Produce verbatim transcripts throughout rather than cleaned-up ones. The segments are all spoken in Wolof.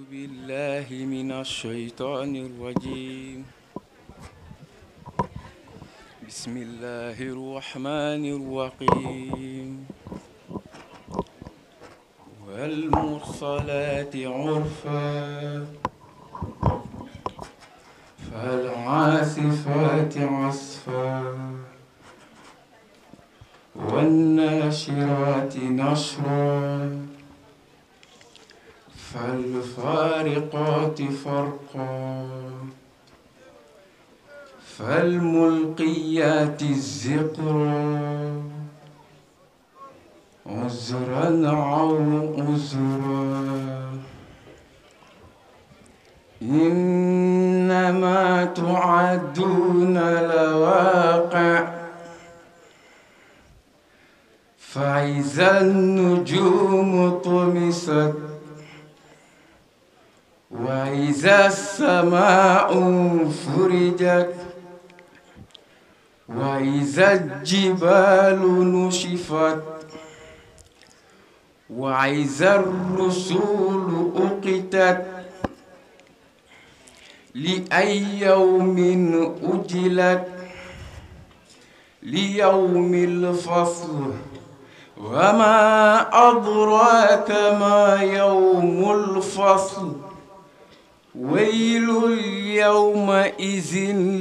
بالله من الشيطان الرجيم بسم الله الرحمن الرحيم والمرسلات عرفا فالعاصفات عصفا والناشرات نشرا فالفارقات فرقا فالملقيات الذكرا عذرا أو عذرا إنما توعدون لواقع فإذا النجوم طمست وإذا السماء فرجت وإذا الجبال نشفت وإذا الرسول أقتت لأي يوم أجلت ليوم الفصل وما أدراك ما يوم الفصل ويل يومئذ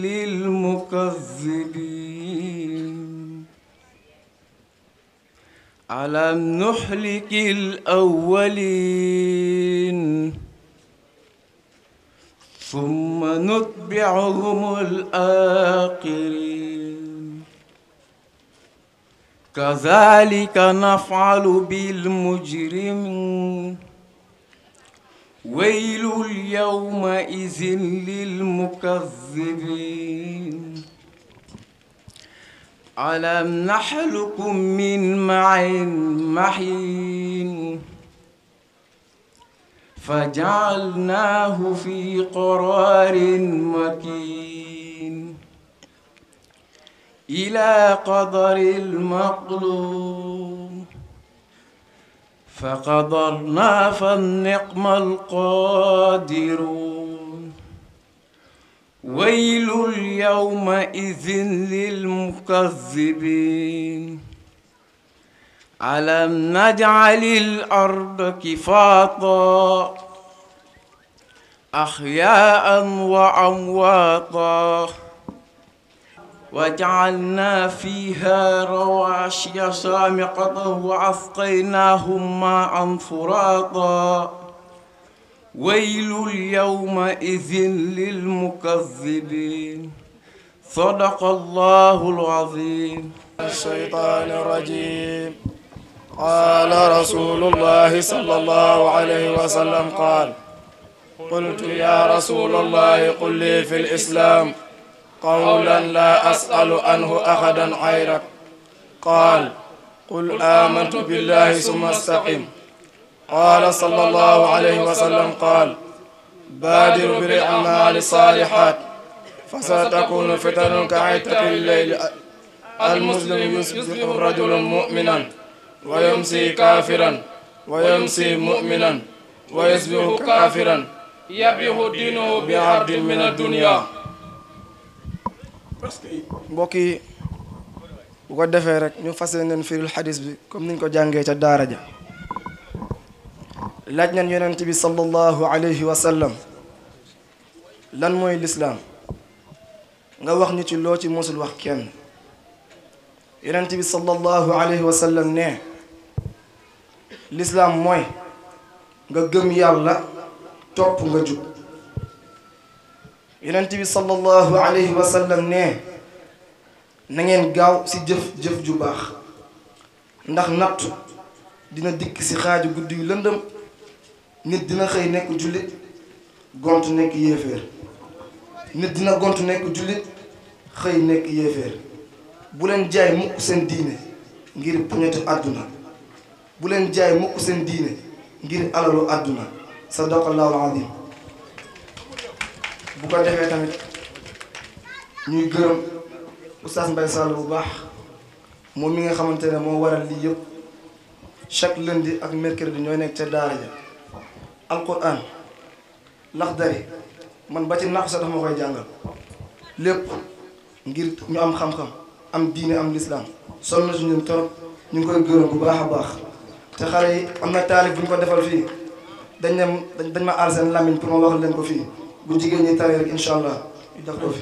للمكذبين ألم نهلك الأولين ثم نتبعهم الآخرين كذلك نفعل بالمجرمين ويل يومئذ للمكذبين ألم نخلقكم من معين مهين فجعلناه في قرار مكين إلى قدر المعلوم فقدرنا فالنعم القادرون ويل يومئذ للمكذبين ألم نجعل الأرض كفاتا أحياء وأمواتا وجعلنا فيها رواسي شامخة وأسقيناهم ماء فراتا ويل يومئذ للمكذبين صدق الله العظيم. الشيطان الرجيم. قال رسول الله صلى الله عليه وسلم قال: قلت يا رسول الله قل لي في الإسلام قولا لا أسأل عنه أحدا غيرك. قال: قل آمنت بالله ثم استقم. قال صلى الله عليه وسلم قال: بادر بالأعمال الصالحات فستكون فتن كعتة الليل. المسلم يصبح الرجل مؤمنا ويمسي كافرا ويمسي مؤمنا ويصبح كافرا يبيع دينه بعرض من الدنيا. mbokk yi bu ko defee rek ñu fas yéeneen firil xadis bi comme niñ ko jàngee ca daara ja. laaj nañ yonent bi sallallahu alayhi wa sallam lan mooy lislaam nga wax ñu ci loo ci mosul wax kenn. yonent bi sallallahu alayhi wa sallam ne lislaam mooy nga gëm yàlla topp nga jub. yonent bi sallallahu alayhi wa sallam ne na ngeen gaaw ci jëf-jëf ju baax ndax nattu dina dikk ci xaaju guddi yu lëndëm. nit dina xëy nekk jullit gont nekk yéeféer. nit dina gont nekk jullit xëy nekk yéeféer. bu leen jaay mukk seen diine ngir puñetu àdduna. bu leen jaay mukk seen diine ngir alalu àdduna. sadaqallahu al-azim. bu ko defee tamit ñuy gërëm Oustaz Mbaye Sall bu baax moom mi nga xamante ne moo waral lii yëpp chaque lundi ak mercredi ñooy nekk ca daara ja. alquran ndax dari man ba ci naq sax dafa ma koy jàngal lépp ngir ñu am xam-xam am diine am lislaam sonn na si ñun torop ñu ngi koy gërëm bu baax a baax te xale yi am na taalif bu ñu ko defal fii dañ ne dañ ma aal seen lamiñ pour ma wax leen ko fii bu jigéen ñi tari rek incha allah ñu def ko fi.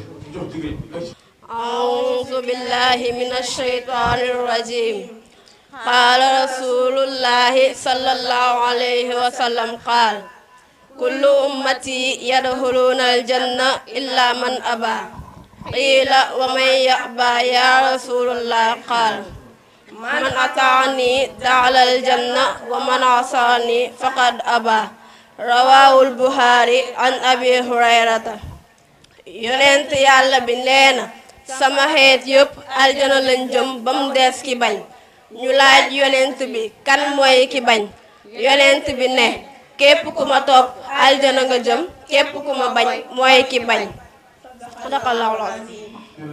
أعوذ بالله من الشيطان الرجيم قال رسول الله صلى الله عليه وسلم قال كل أمتي يدخلون الجنة إلا من أبى قيل ومن يأبى يا رسول الله قال من أطاعني دخل الجنة ومن عصاني فقد أبى رواه البخاري عن أبي هريرة yonent yàlla bi nee na sama xeet yëpp aljana lañ jëm ba mu des ki bañ ñu laaj yonent bi kan mooy ki bañ yonent bi ne képp ku ma topp aljana nga jëm képp ku ma bañ mooy ki bañ sadaqallaahu al-aziim.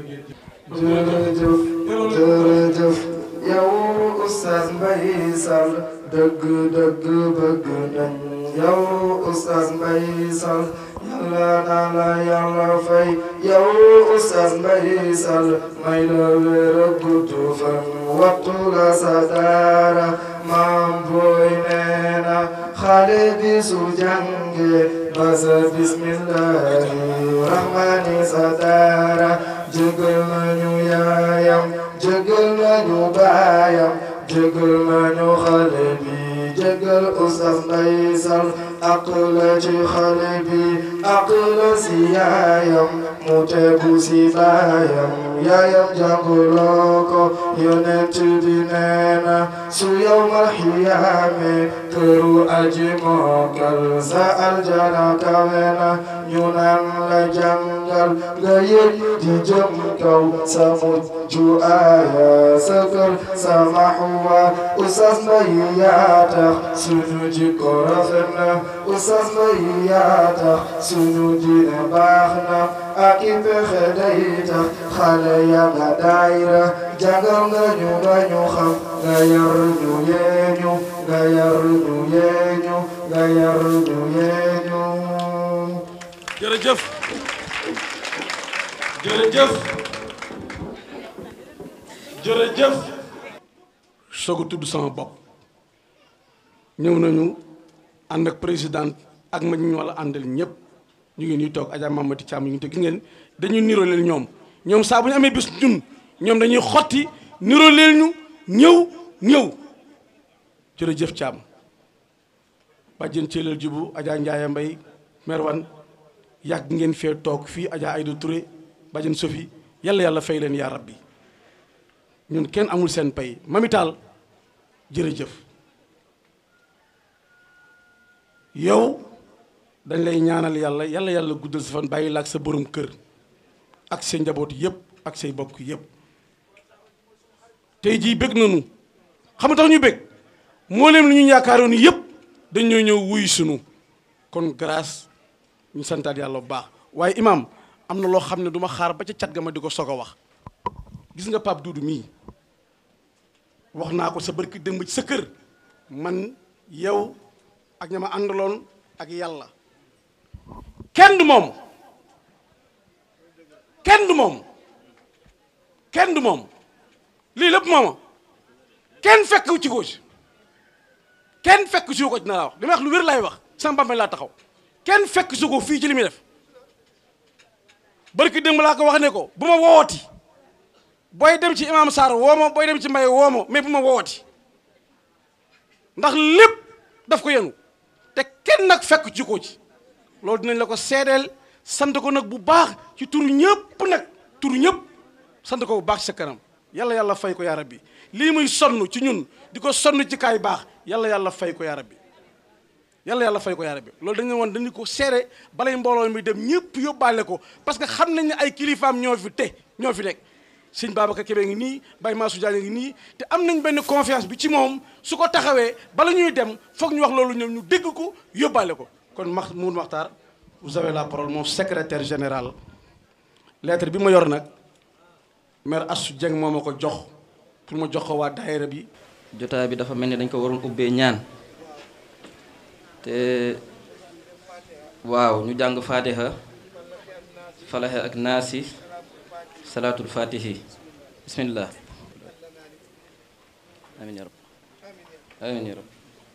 jërëjëf jërëjëf yow Oustaz Mbaye Sall dëgg dëgg bëgg nañ yow Oustaz Mbaye Sall yàlla na la yàlla fay yow Oustaz Mbaye Sall may la wér ak gudd fan wattu la sa daara maam booy nee na xale bi su jànge ba sa bismillahi rahmani sa daara jégal nañu yaayam jégal nañu baayam jégal nañu xale bi jégal Oustaz Mbaye Sall ak la ci xale bi ak la si yaayam mu tegu si baayam yaayam jàngaloo ko yonent bi nee na su yawmal xiyaame këru aji mookal sa aljana kawe na ñu naan la jàngal nga yëg di jëm kaw sa mujj aaya sa kër sa maxwa Oustaz Mbaye yaa tax suñu jikko rafet na Oustaz Mbaye yaa tax suñu diine baax na ak i pexe day tax xale ya nga daayira jàngal nga ñu nga ñu xam nga yar ñu yeeñu nga yar ñu yeeñu nga yar ñu yeeñu. jërëjëf jërëjëf jërëjëf soog a tudd sama bopp ñëw nañu ànd ak président ak ma ñu wala àndal ñëpp ñu ngi nii toog Adja Mamati Thiam ñu ngi te gis ngeen dañuy niroo leen ñoom ñoom saa bu ñu amee bés ñun ñoom dañuy xotti niroo leen ñu ñëw ñëw jërëjëf Thiam bàjjen Thielel Jibu Adja Ndiaye Mbaye Merwan yàgg ngeen fee toog fii Adja Aïda Touré bàjjen Sophie yàlla yàlla fay leen yaa rabbi ñun kenn amul seen pay mamital jërëjëf yow dañ lay ñaanal yàlla yàlla yàlla guddal sa fan bàyyi la ak sa borom kër ak say njaboot yëpp ak say bokk yëpp tey jii bëgg nañu xam nga tax ñu bëgg moo leen lu ñu yaakaaroon yëpp dañ ñoo ñëw wuy sunu kon grâce ñu santaat yàlla bu baax waaye imam am na loo xam ne du ma xaar ba ca cat ga ma di ko soog a wax gis nga Pape Doudou mii wax naa ko sa barki démb ci sa kër man yow ak ña ma àndaloon ak yàlla kenn du moom kenn du moom kenn du moom lii lépp mooma kenn fekk ci ko ci kenn fekk si ko ci na laa wax li may wax lu wér laay wax sama bambay laa taxaw kenn fekk si ko fii ci li muy def barki démb laa ko wax ne ko bu ma wooti booy dem ci imam Sarr woo ma booy dem ci Mbaye woo ma mais bu ma wooti ndax lépp daf ko yenu te kenn nag fekk ci ko ci loolu dinañ la ko seedeel sant ko nag bu baax ci turu ñëpp nag turu ñëpp sant ko bu baax ci sa kanam yàlla yàlla fay ko yaa rabbi lii muy sonn ci ñun di ko sonn ci kaay baax yàlla yàlla fay ko yaa rabbi yàlla yàlla fay ko yaa rabbi loolu dañu woon dañu ko seede balay mbooloo mi dem ñëpp yóbbaale ko parce que xam nañ ne ay kilifaam ñoo fi te ñoo fi nekk sëñ Babacar Kébé ngi nii Baye Massou Diagne ngi nii te am nañ benn confiance bi ci moom su ko taxawee bala ñuy dem foog ñu wax loolu ñoom ñu dégg ko yóbbaale ko kon Mahmoud Makhtar vous avez la parole mon secrétaire général lettre bi ma yor nag maire Assou Dieng moo ma ko jox pour ma jox ko waa daayira bi jotaay bi dafa mel ni dañ ko waroon ubbee ñaan te waaw ñu jàng fatiha falaxe ak naasi salaatul fatihi bismillah amin ya rab amin ya rab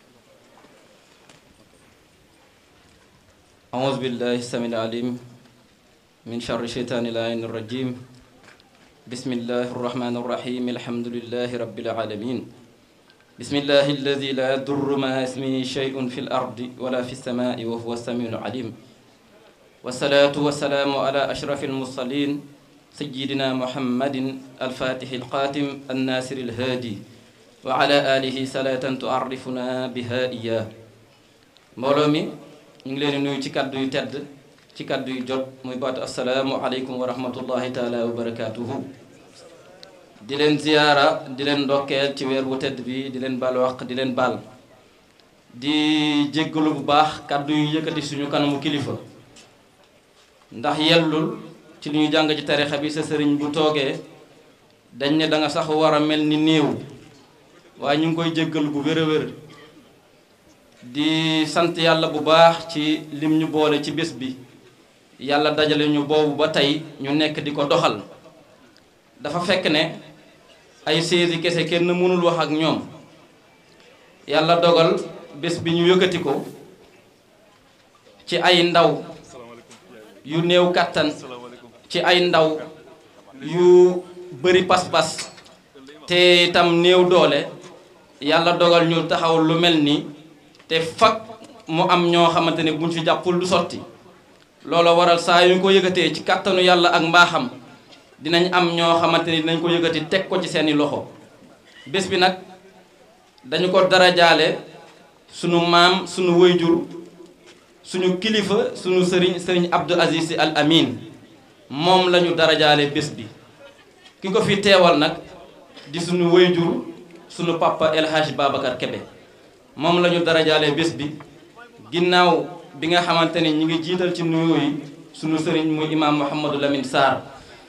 أعوذ بالله السميع العليم من شر الشيطان اللعين الرجيم بسم الله الرحمن الرحيم الحمد لله رب العالمين بسم الله الذي لا يضر مع اسمه شيء في الأرض ولا في السماء وهو السميع العليم والصلاة والسلام على أشرف المرسلين سيدنا محمد الفاتح القاتم الناصر الهادي وعلى آله صلاة تعرفنا بها إياه مولومي ñu ngi leen di nuyu ci kaddu yu tedd ci kaddu yu jot muy baatu assalaamu aleykum wa rahmatullahi taala wa barakaatuhu di leen ziyaara di leen ndokkeel ci weer wu tedd bi di leen baal waq di leen baal di jéggalu bu baax kaddu yu yëkkati suñu kanamu kilifa ndax yellul ci li ñu jàng ci tarixa bi sa sëriñ bu toogee dañ ne da nga sax war a mel ni néew waaye ñu ngi koy jéggalu bu wér a wér di sant yàlla bu baax ci lim ñu boole ci bés bi yàlla dajale ñu boobu ba tey ñu nekk di ko doxal dafa fekk ne ay séesi kese kenn mënul wax ak ñoom yàlla dogal bés bi ñu yëkkati ko ci ay ndaw yu néew kàttan ci ay ndaw yu bëri pas-pas te itam néew doole yàlla dogal ñu taxaw lu mel ni te fag mu am ñoo xamante ne buñ fi jàppul du sotti loolu waral saa yu ñu ko yëgatee ci kàttanu yàlla ak mbaaxam dinañ am ñoo xamante ni dinañ ko yëgati teg ko ci seeni loxo bés bi nag dañu ko darajaale sunu maam sunu wayjur suñu kilifa sunu sëriñ sëriñ Abdou Aziz Sy Al Amin moom la ñu darajaale bés bi ki ko fi teewal nag di sunu wayjur sunu papa El Hadj Babacar Kébé moom la ñu darajaale bés bi ginnaaw bi nga xamante ni ñi ngi jiital ci nuyoo yi sunu sëriñ muy imaam Mouhamadou Lamine Sarr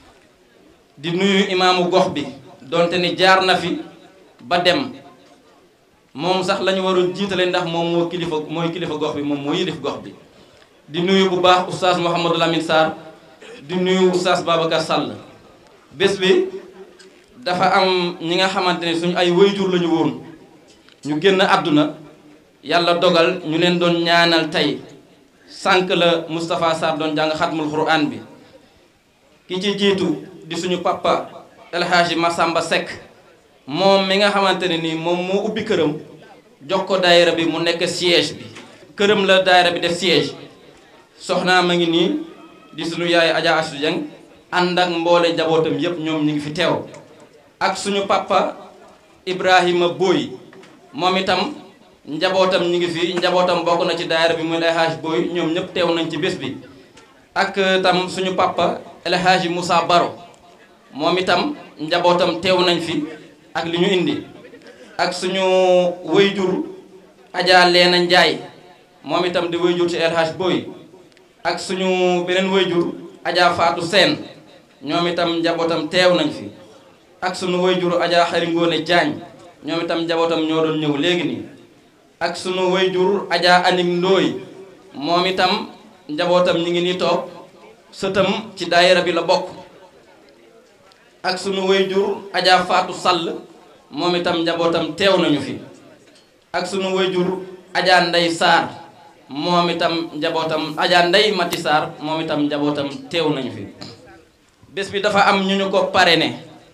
di nuyu imaamu gox bi donte ni jaar na fi ba dem moom sax la ñu waroon jiitale ndax moom moo kilifa mooy kilifa gox bi moom moo yilif gox bi di nuyu bu baax oustaz Mouhamadou Lamine Sarr di nuyu oustaz Babacar Sall bés bi dafa am ñi nga xamante ne suñu ay wayjur lañu woon ñu génn àdduna yàlla dogal ñu leen doon ñaanal tey sànq la Moustapha Sarr doon jàng xatmul Qur'an bi ki ci jiitu di suñu papa El Hadji Massamba Seck moom mi nga xamante ne nii moom moo ubbi këram jox ko daayira bi mu nekk siège bi këram la daayira bi def siège soxnaa ma ngi nii di suñu yaay Adja Assou Dieng ànd ak mboole njabootam yépp ñoom ñu ngi fi teew ak suñu papa Ibrahima Boy moom itam njabootam ñu ngi fi njabootam bokk na ci daayira bi muy El Hadji Boy ñoom ñëpp teew nañ ci bés bi ak tam suñu papa El Hadji Moussa Baro moom itam njabootam teew nañ fi ak li ñu indi ak suñu wayjur Adja Leena Njaay moom itam di wayjur ci El Hadji Boy ak suñu beneen wayjur Adja Fatou Seen ñoom itam njabootam teew nañ fi ak suñu wayjur Adja Xari Ngoone Jaañ ñoom itam njabootam ñoo doon ñëw léegi nii ak sunu wayjur Adja Anik Ndooy moom itam njabootam ñi ngi nii toog sëtam ci daayira bi la bokk ak sunu wayjur Adja Fatou Sall moom itam njabootam teew nañu fi ak sunu wayjur Adja Ndey Sarr moom itam njabootam Adja Ndey Mati Sarr moom itam njabootam teew nañu fi bés bi dafa am ñu ñu ko parrainé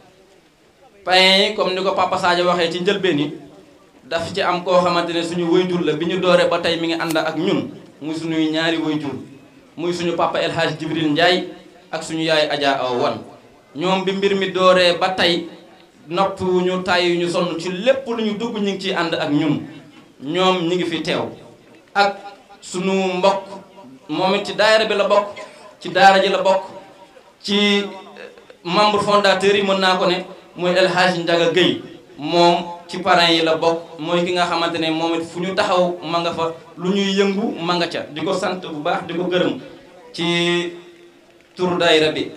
payen yi comme ni ko papa Sadio waxee ci njëlbeen yi daf ci am koo xamante ne suñu wayjur la bi ñu dooree ba tey mi ngi ànd ak ñun muy suñuy ñaari wayjur muy suñu papa El Hadj Jibril Ndiaye ak suñu yaay Adja Awa Wan ñoom bi mbir mi dooree ba tey nopp ñu tàyyi ñu sonn ci lépp lu ñu dugg ñu ngi ciy ànd ak ñun ñoom ñi ngi fi teew ak suñu mbokk moom it ci daayira bi la bokk ci daara ji la bokk ci membre fondateur yi mën naa ko ne muy El Hadj Ndiaga Gueye moom ci parrain yi la bokk mooy ki nga xamante ne moom it fu ñu taxaw ma nga fa lu ñuy yëngu ma nga ca di ko sant bu baax di ko gërëm ci tur daayira bi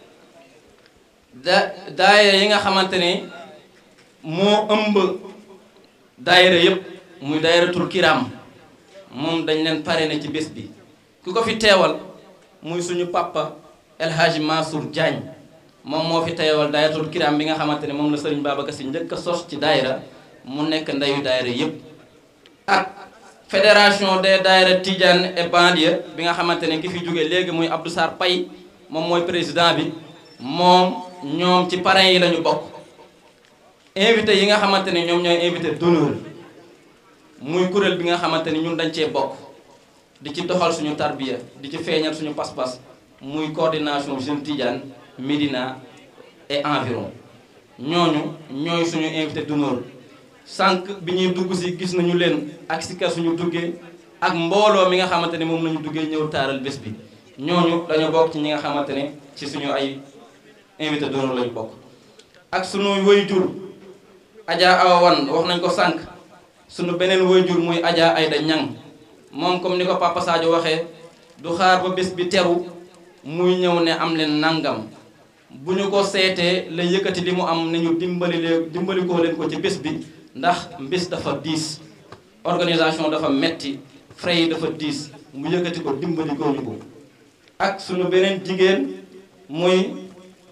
da daayira yi nga xamante ne moo ëmb daayira yëpp muy daayiratul kiram moom dañ leen parrainé ci bés bi ku ko fi teewal muy suñu papa El Hadji Mansour Diagne moom moo fi teewal daayiratul kiram bi nga xamante ne moom la sëriñ Babacar Sy njëkk a sos ci daayira mu nekk ndeyu daayira yépp ak fédération des daayira Tidiane et banlieue bi nga xamante ne ki fi jóge léegi muy Abdou Sarr Paye moom mooy président bi moom ñoom ci parrain yi la ñu bokk invité yi nga xamante ne ñoom ñooy invité d'honneur muy kuréel bi nga xamante ni ñun dañ cee bokk di ci doxal suñu tarbiya di ci feeñal suñu pas-pas muy coordination Jeune Tidiane Médina et environ ñooñu ñooy suñu invité d'honneur sànq bi ñuy dugg si gis nañu leen ak si kër suñu duggee ak mbooloo mi nga xamante ne moom lañu duggee ñëw taaral bés bi ñooñu dañu bokk ci ñi nga xamante ne ci suñu ay invité d'honneur lañu bokk ak suñu waajur Adja Awa Wan wax nañ ko sànq suñu beneen waajur muy Adja Ayda Ñang moom comme ni ko Papa Sadio waxee du xaar ba bés bi teru muy ñëw ne am leen nangam bu ñu ko seetee la yëkkati li mu am ne ñu dimbali leen dimbali koo leen ko ci bés bi ndax mbés dafa diis organisation dafa metti frais yi dafa diis mu yëkkati ko dimbali koo ñu ko ak suñu beneen jigéen muy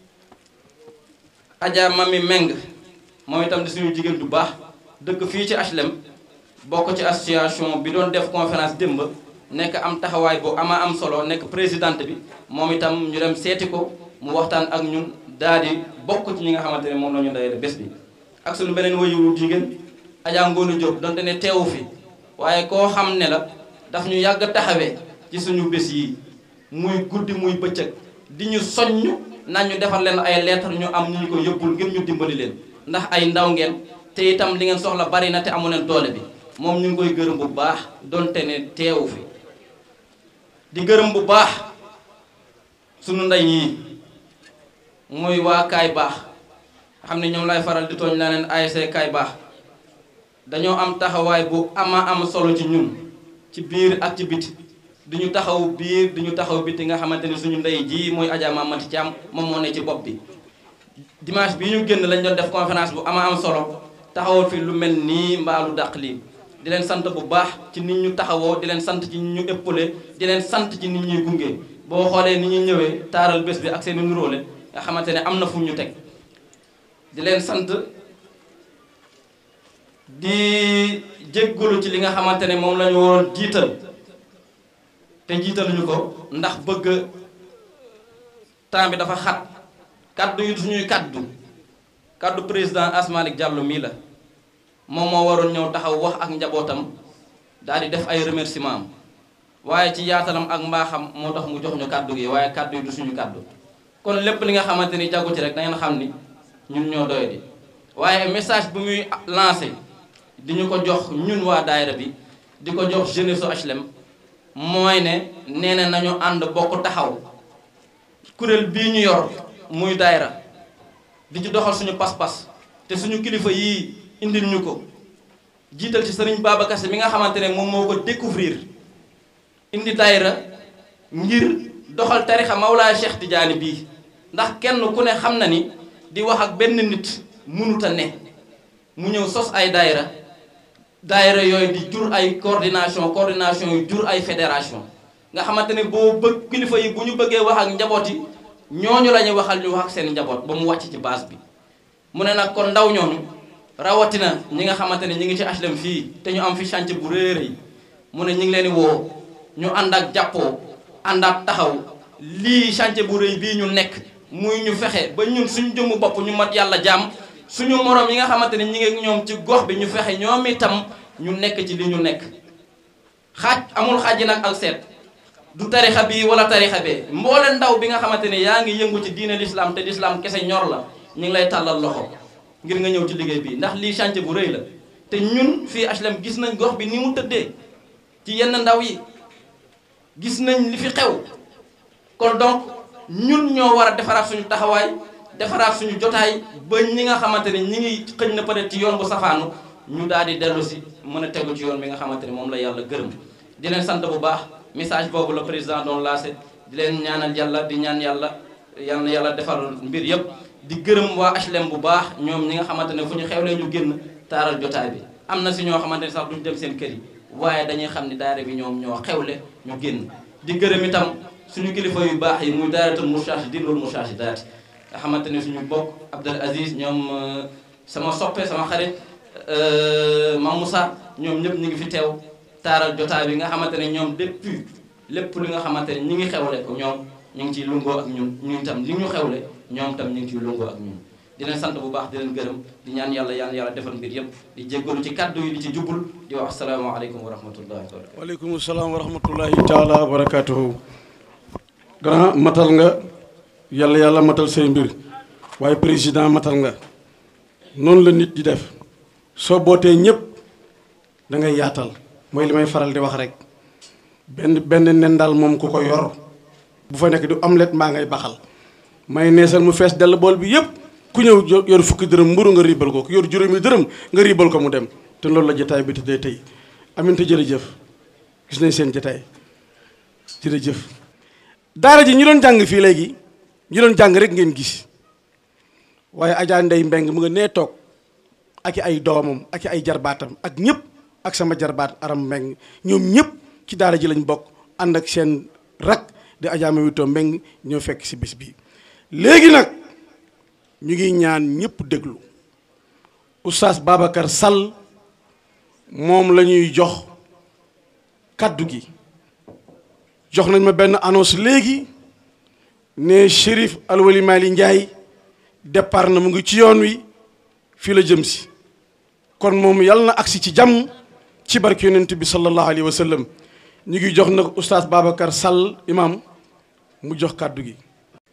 Adja Mami Meng moom itam di suñu jigéen du baax dëkk fii ci H L M bokk ci association bi doon def conférence démb nekk am taxawaay bu ama am solo nekk présidente bi moom itam ñu dem seeti ko mu waxtaan ak ñun daal di bokk ci ñi nga xamante ne moom la ñu dayale bés bi ak suñu beneen wayu jigéen Adja Ngoonu Diop donte ne teewu fi waaye koo xam ne la daf ñu yàgg taxawee ci suñu bés yi muy guddi muy bëccëg di ñu soññ naan ñu defar leen ay lettre ñu am ñu ñu ko yóbbul ngir ñu dimbali leen ndax ay ndaw ngeen te itam li ngeen soxla bari na te amu leen doole bi moom ñu ngi koy gërëm bu baax donte ne teewu fi di gërëm bu baax sunu ndey yi muy waa Kaay Baax xam ne ñoom lay faral di tooñ laa leen A S C Kaay Baax dañoo am taxawaay bu ama am solo ci ñun ci biir ak ci biti di ñu taxaw biir di ñu taxaw biti nga xamante ni suñu ndey ji muy Adja Mamati Thiam moom moo ne ci bopp bi dimanche bi ñu génn lañ doon def conférence bu ama am solo taxawal fi lu mel nii mbaa lu dàq lii di leen sant bu baax ci nit ñu taxawoo di leen sant ci nit ñu épaulé di leen sant ci nit ñuy gunge boo xoolee ni ñuy ñëwee taaral bés bi ak seen i nuróole nga xamante ne am na fu ñu teg di leen sant di jéggalu ci li nga xamante ne moom la ñu waroon jiital te jiitaluñu ko ndax bëgg temps bi dafa xat kaddu yu suñuy kaddu kaddu président Asmalik Diallo mii la moom moo waroon ñëw taxaw wax ak njabootam daal di def ay remerciement am waaye ci yaatalam ak mbaaxam moo tax mu jox ñu kaddu gi waaye kaddu yi du suñu kaddu kon lépp li nga xamante ni jaggu ci rek da ngeen xam ni ñun ñoo doy di waaye message bu muy lancé di ñu ko jox ñun waa daayira bi di ko jox jeunesse su H L M mooy ne nee na nañu ànd bokk taxaw kuréel bii ñu yor muy daayira di ci doxal suñu pas-pas te suñu kilifa yii indil ñu ko jiital ci sëriñ Babacar Sy mi nga xamante ne moom moo ko découvrir indi daayira ngir doxal tarixa Mawlaay Cheikh Tidiane bii ndax kenn ku ne xam na ni di wax ak benn nit mënut a ne mu ñëw sos ay daayira daayira yooyu di jur ay coordination coordination yu jur ay fédération nga xamante ne boo bëgg kilifa yi bu ñu bëggee wax ak njaboot yi ñooñu la ñuy waxal ñu wax ak seen njaboot ba mu wàcc ci base bi mu ne nag kon ndaw ñooñu rawatina ñi nga xamante ne ñi ngi ci H L M fii te ñu am fi chantier bu réer yi mu ne ñi ngi leen di woo ñu ànd ak jàppoo ànd ak taxaw lii chantier bu rëy bii ñu nekk muy ñu fexe ba ñun suñu jëmmu bopp ñu mat yàlla jàmm suñu morom yi nga xamante ne ñi ngi ñoom ci gox bi ñu fexe ñoom itam ñu nekk ci li ñu nekk xaaj amul xaaj yi nag ak seet du tarixa bi wala tarixa bee mboole ndaw bi nga xamante ne yaa ngi yëngu ci diine l'islam te l'islam kese ñor la ñu ngi lay tàllal loxo ngir nga ñëw ci liggéey bi ndax lii chantier bu rëy la te ñun fii H L M gis nañ gox bi ni mu tëddee ci yenn ndaw yi gis nañ li fi xew kon donc ñun ñoo war a defaraat suñu taxawaay defaraat suñu jotaay ba ñi nga xamante ne ñi ngi xëñ na peut-être ci yoon bu safaanu ñu daal di dellu si mën a tegu ci yoon bi nga xamante ne moom la yàlla gërëm di leen sant bu baax message boobu la président doon lancé di leen ñaanal yàlla di ñaan yàlla yal na yàlla defal mbir yëpp di gërëm waa H L M bu baax ñoom ñi nga xamante ne fu ñu xewlee ñu génn taaral jotaay bi am na si ñoo xamante ne sax duñu dem seen kër yi waaye dañuy xam ni daayira bi ñoom ñoo xewle ñu génn di gërëm itam suñu kilifa yu baax yi muy daaratul Moustarchidine wal Moustarchidaat nga xamante ne suñu bokk Abdul Aziz ñoom sama soppe sama xarit Mam Moussa ñoom ñëpp ñu ngi fi teew taaral jotaay bi nga xamante ne ñoom depuis lépp li nga xamante ne ñi ngi xewle ko ñoom ñu ngi ciy lungoo ak ñun ñun itam li ñu xewle ñoom itam ñu ngi ciy lungoo ak ñun di leen sant bu baax di leen gërëm di ñaan yàlla yàlla yàlla defal mbir yëpp di jéggalu ci kaddu yi di ci jubul di wax asalaamaaleykum wa rahmatullahi wa barakatuh. waaleykum salaam wa rahmatullahi taala wa barakatuhu. grand matal nga yàlla yàlla matal say mbir waaye président matal nga noonu la nit di def soo bootee ñëpp da ngay yaatal mooy li may faral di wax rek benn benn nen daal moom ku ko yor bu fa nekk du omelette maa ngay baxal may neesal mu fees dell bool bi yëpp ku ñëw yor fukki dërëm mburu nga riibal ko ku yor juróomi dërëm nga riibal ko mu dem te loolu la jotaay bi tëddee tey Aminta jërëjëf gis nañ seen jotaay jërëjëf. daara ji ñi doon jàng fii léegi ñi doon jàng rek ngeen gis waaye Adja Ndey Mbeng mu nga nee toog ak i ay doomam ak i ay jarbaatam ak ñëpp ak sama jarbaat Aram Mbeng ñoom ñëpp ci daara ji lañ bokk ànd ak seen rak di Adja Mawito Mbeng ñoo fekk si bis bi. léegi nag ñu ngi ñaan ñëpp déglu Oustaz Babacar Sall moom la ñuy jox kaddu gi. jox nañ ma benn annonce léegi ne Chérif Alwali Mali Ndiaye départ na mu ngi ci yoon wi fii la jëm si kon moom yàlla na agsi ci jàmm ci barke yonent bi sallallahu alayhi wa sallam ñu ngi jox nag oustaz Babacar Sall imam mu jox kàddu gi.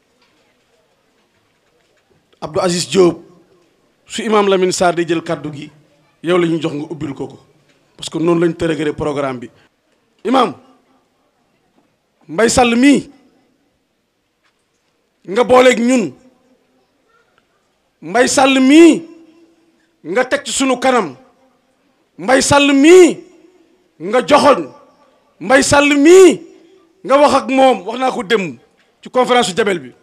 Abdou Aziz Diop su imam Lamine Sarr day jël kàddu gi yow la ñuy jox nga ubbil ko ko parce que noonu lañ tërëgëre programme bi imam Mbay Sall mii nga booleeg ñun Mbay Sall mii nga teg ci sunu kanam Mbay Sall mii nga joxoñ Mbay Sall mii nga wax ak moom wax naa ko dem ci conférence su Jabel bi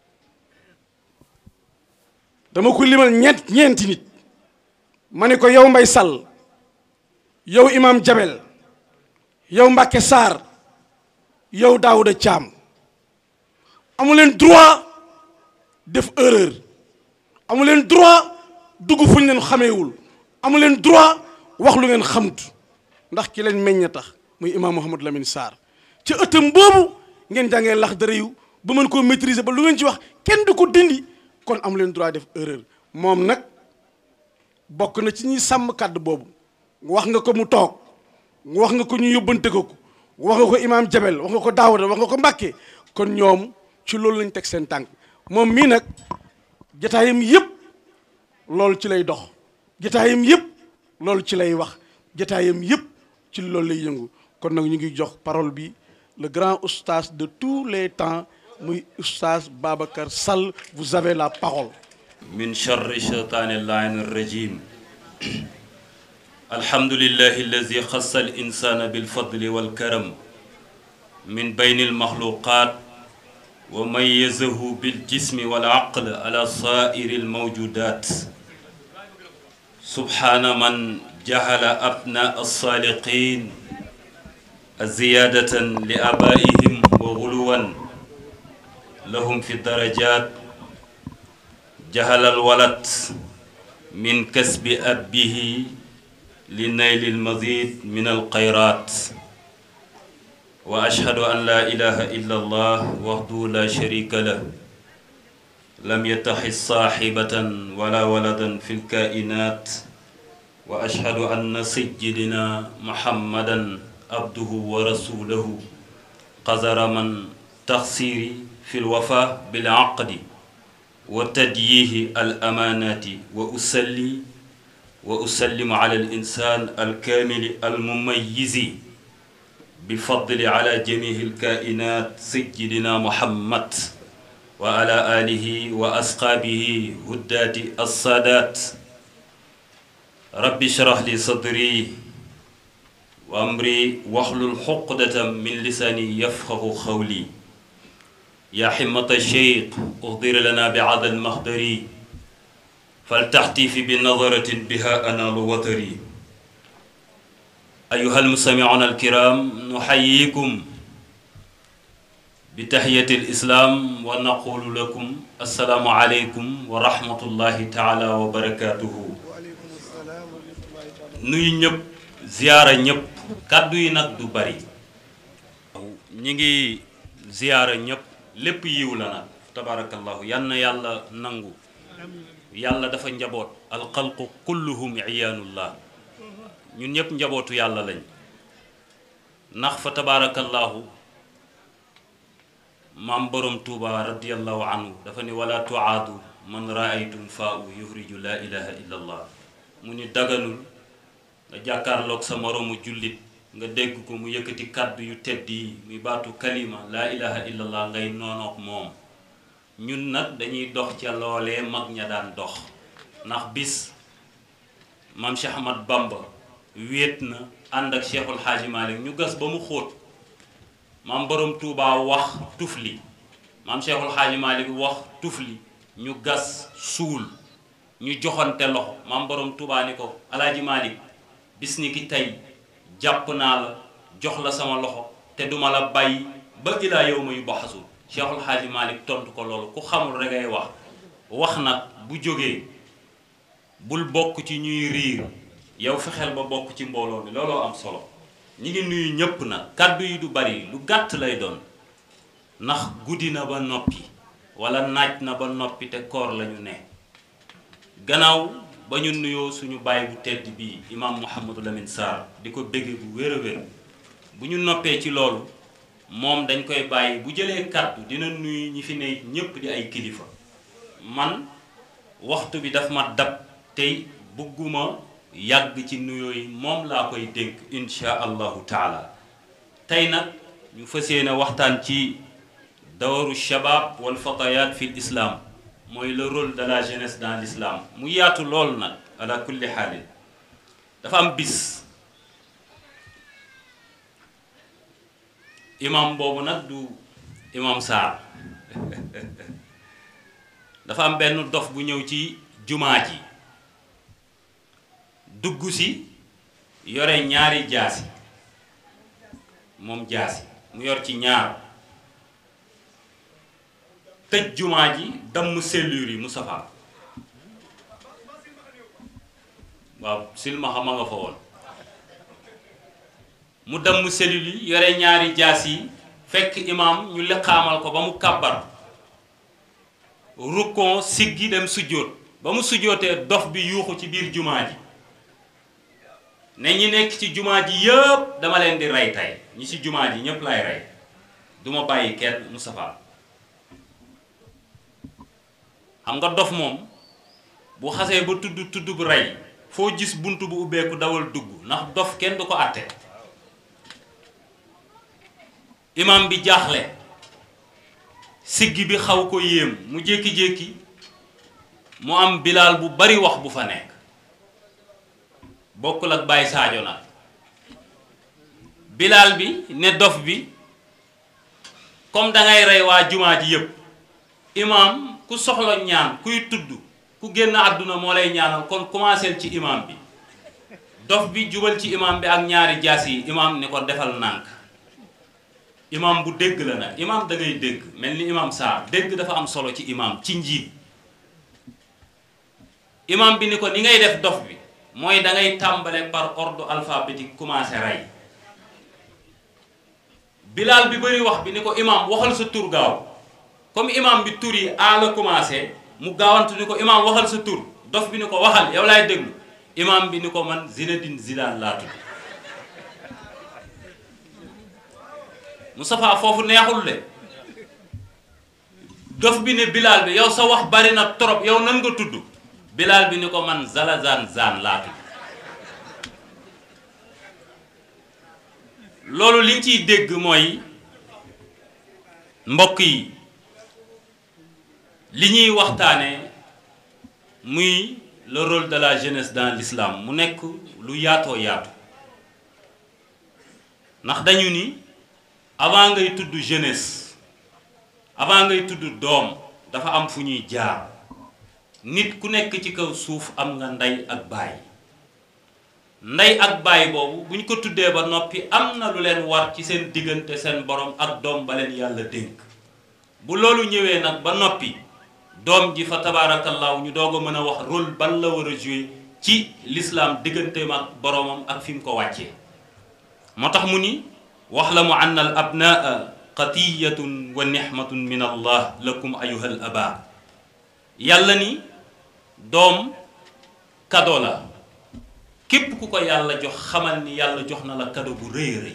dama ko limal ñeent ñeenti nit ma ne ko yow Mbay Sall yow imam Jabel yow Mbàkke Sarr yow Daouda Thiam amu leen droit def erreur amu leen droit dugg fu ñu leen xameewul amu leen droit wax lu ngeen xamut ndax ki leen meññ tax muy imam Mouhamadou Lamine Sarr ci ëttam boobu ngeen jàngee lax dara yu ba mën koo maîtriser ba lu ngeen ci wax kenn du ko dindi kon amu leen droit def erreur moom nag bokk na ci ñuy sàmm kàddu boobu wax nga ko mu toog wax nga ko ñu yóbbante ko ko wax nga ko imam Jabel wax nga ko Daouda wax nga ko Mbàkke kon ñoom ci loolu lañ teg seen tànk moom mii nag jataayam yëpp loolu ci lay dox jataayam yëpp loolu ci lay wax jataayam yëpp ci loolu lay yëngu kon nag ñu ngi jox parole bi le grand oustaz de tous les temps muy oustaz Babacar Sall vous avez la parole. min charri shaytaani llaa'ini rajim alhamdulillahi allazi xassa al insana bilfadli walkaram min bayni almaxluqat wa mayyazahu biljismi walaql ala saa'iri almawjudat subhana man jahala abna alsaaliqin ziyadatan li abaihim wa guluwan lahum fi darajat jahala alwalad min kasbi abbihi li nayli almazid min alxayrat wa ashhadu an la ilaha illa allah wahdahu la sharika lah lam yattaxid saaxibatan wala waladan fi lkainat wa ashhadu anna sayyidina muhammadan abduhu wa rasulahu qazara man taxsiri fi lwafa bilaqdi wa tadyihi al amanati wa usalli wa usallimu ala al insan al kamili al mumayyizi bifadli ala jamihi al kainat sayyidina muhammad wa ala alihi wa asxaabihi huddaati assaadaat rabbi shrah li sadri wa amri waxlul xuqdatam min lisaani yafqahu xawli yaa himmata cheikh uxdir lana bi hada almaxdari faltaxtifi bi nadaratin biha anaalu watari ayuha almustamicuuna alkiram nuxayikum بتحية الإسلام ونقول لكم السلام عليكم ورحمة الله تعالى وبركاته. nuyu ñëpp ziyaara ñëpp kàddu yi nag du bari ñi ngi ziyaara ñëpp lépp yiw la nag tabarakallahu yal na yàlla nangu yàlla dafa njaboot alxalqu kulluhum iyaanullah ñun ñëpp njabootu yàlla lañ ndax fa tabarakallahu maam borom Tuuba radiyallahu anhu dafa ni wala tuaadu man raaytum faa u yuhriju la ilaha illa allah mu ni daganul nga jàkkaarloog sa moroomu jullit nga dégg ko mu yëkkati kàddu yu tedd yi muy baatu kalima laa ilaha illallah ngay noonook moom ñun nag dañuy dox ca loolee mag ña daan dox ndax bis maam Cheikh Ahmad Bamba wéet na ànd ak Cheikhul Xaaji Malik ñu gas ba mu xóot maam borom Tuuba wax tufli maam Cheikhul Xaaji Malik wax tufli ñu gas suul ñu joxante loxo maam borom Tuuba ni ko Alaaji Malik bis ni ki tey jàpp naa la jox la sama loxo te duma la bàyyi ba ilaa yow ma yu baxasu Cheikhul Xaaji Malik tontu ko loolu ku xamul rek ay wax wax nag bu jógee bul bokk ci ñuy riir yow fexeel ba bokk ci mbooloo mi looloo am solo ñi ngi nuyu ñépp nag kàddu yi du bari lu gàtt lay doon ndax guddi na ba noppi wala naaj na ba noppi te koor lañu ne gannaaw ba ñu nuyoo suñu baay bu tedd bii imaam Mouhamadou Lamine Sarr di ko bégge bu wér a wér bu ñu noppee ci loolu moom dañ koy bàyyi bu jëlee kàddu dina nuyu ñi fi ne ñépp di ay kilifa man waxtu bi daf ma dab tey bëgguma yàgg ci nuyoo yi moom laa koy dénk insha allahu taala tey nag ñu fas yéene waxtaan ci dawaru shabab wal fatayat fi l islam mooy le rôle de la jeunesse dans l'islam mu yaatu lool nag ala kulli xaalin dafa am bis imam boobu nag du imam Sarr dafa am benn dof bu ñëw ci jumaa ji dugg si yore ñaari jaasi moom jaasi mu yor ci ñaar tëj jumaa ji damm cellule yi Moustapha waaw silmaxa ma nga fa woon mu damm cellule yi yore ñaari jaas yi fekk imaam ñu liqaamal ko ba mu kàbbar rukkon siggi dem sujjóot ba mu sujjóotee dof bi yuuxu ci biir jumaa ji ne ñi nekk ci jumaa ji yëpp dama leen di rey tey ñi ci jumaa ji ñépp lay rey duma bàyyi kenn Moustapha xam nga dof moom bu xasee ba tudd tudd bu rey foo gis bunt bu ubbeeku dawal dugg ndax dof kenn du ko àtte imam bi jaaxle siggi bi xaw ko yéem mu jékki-jékki mu am bilaal bu bari wax bu fa nekk bokkul ak Baye Sadio nag bilaal bi ne dof bi comme dangay rey waa jumaa ji yépp imam ku soxla ñaan kuy tudd ku génn àdduna moo lay ñaanal kon commencé ci imam bi dof bi jubal ci imam bi ak ñaari jaas yi imam ni ko defal nànk imam bu dégg la nag imam da ngay dégg mel ni imam Sarr dégg dafa am solo ci imam ci njiit imam bi ni ko ni ngay def dof bi mooy da ngay tàmbale par ordre alphabétique commencé rey bilaal bi bari wax bi ni ko imam waxal sa tur gaaw comme imam bi tur yi a la commencé mu gaawantu ni ko imam waxal sa tur dof bi ni ko waxal yow laay déglu imam bi ni ko man Zinedine Zidane laa tudd Moustapha foofu neexul de dof bi ne bilaal bi yow sa wax bari na trop yow nan nga tudd bilaal bi ni ko man Zalazan Zan laa tudd loolu liñ ciy dégg mooy mbokk yi li ñuy waxtaane muy le rôle de la jeunesse dans l'islam mu nekk lu yaatoo yaatu ndax dañu ni avant ngay tudd jeunesse avant ngay tudd doom dafa am fu ñuy jaar nit ku nekk ci kaw suuf am nga ndey ak baay ndey ak baay boobu buñ ko tuddee ba noppi am na lu leen war ci seen diggante seen borom ak doom ba leen yàlla dénk bu loolu ñëwee nag ba noppi doom ji fa tabaarakallaahu ñu doog a mën a wax rôle ban la war a jouer ci l'islam digganteem ak boromam ak fi mu ko wàccee moo tax mu ni wax la mu anna al abnaa qatiyatun wa nihmatun min allah lakum ayuha al aba yàlla ni doom kado la képp ku ko yàlla jox xamal ni yàlla jox na la kado bu rëy rëy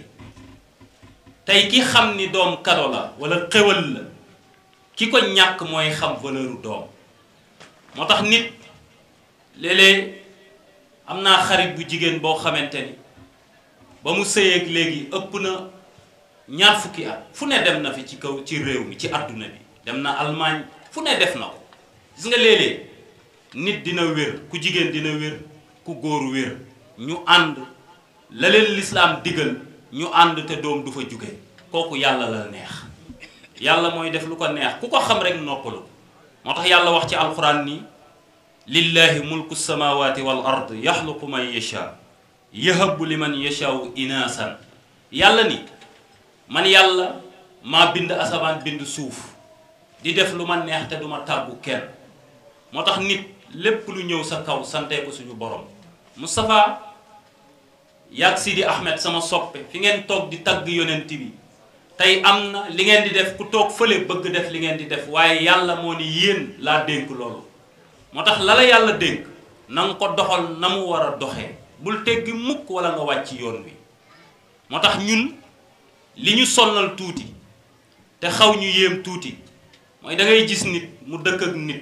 tey ki xam ni doom kado la wala xéwal la ki ko ñàkk mooy xam valeuru doom moo tax nit léeg-léeg am naa xarit bu jigéen boo xamante ni ba mu sëyeeg léegi ëpp na ñaar fukki at fu ne dem na fi ci kaw ci réew mi ci àdduna bi dem na Allemagne fu ne def na ko gis nga léeg-léeg nit dina wér ku jigéen dina wér ku góor wér ñu ànd la leen lislaam digal ñu ànd te doom du fa jóge kooku yàlla la neex yàlla mooy def lu ko neex ku ko xam rek noppalu moo tax yàlla wax ci alquran ni lillahi mulku samawati wal ard yaxluqu man yasha yahabu liman yashaau inaasan yàlla ni man yàlla maa bind asamaan bind suuf di def lu ma neex te duma tàggu kenn moo tax nit lépp lu ñëw sa kaw santee ko suñu borom Moustapha yaag Sidi Ahmed sama soppe fi ngeen toog di tagg yonent bi tey am na li ngeen di def ku toog fële bëgg def li ngeen di def waaye yàlla moo ni yéen laa dénk loolu moo tax la la yàlla dénk na nga ko doxal na mu war a doxee bul teggi mukk wala nga wàcc yoon wi moo tax ñun li ñu sonnal tuuti te xaw ñu yéem tuuti mooy da ngay gis nit mu dëkk ak nit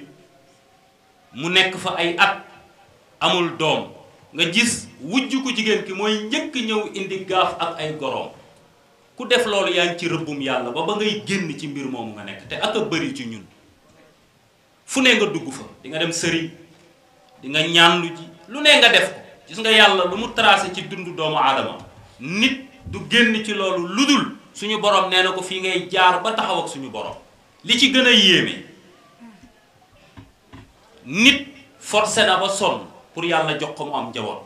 mu nekk fa ay at amul doom nga gis wujj ku jigéen ki mooy njëkk ñëw indi gaaf ak ay goroom ku def loolu yaa ngi ci rëbbum yàlla ba ba ngay génn ci mbir moomu nga nekk te ak a bëri ci ñun fu ne nga dugg fa di nga dem sëriñ di nga ñaanlu ji lu ne nga def ko gis nga yàlla lu mu tracé ci dundu doomu aadama nit du génn ci loolu ludul suñu borom nee na ko fii ngay jaar ba taxaw ak suñu borom li ci gën a yéeme nit forcé na ba sonn pour yàlla jox ko mu am njaboot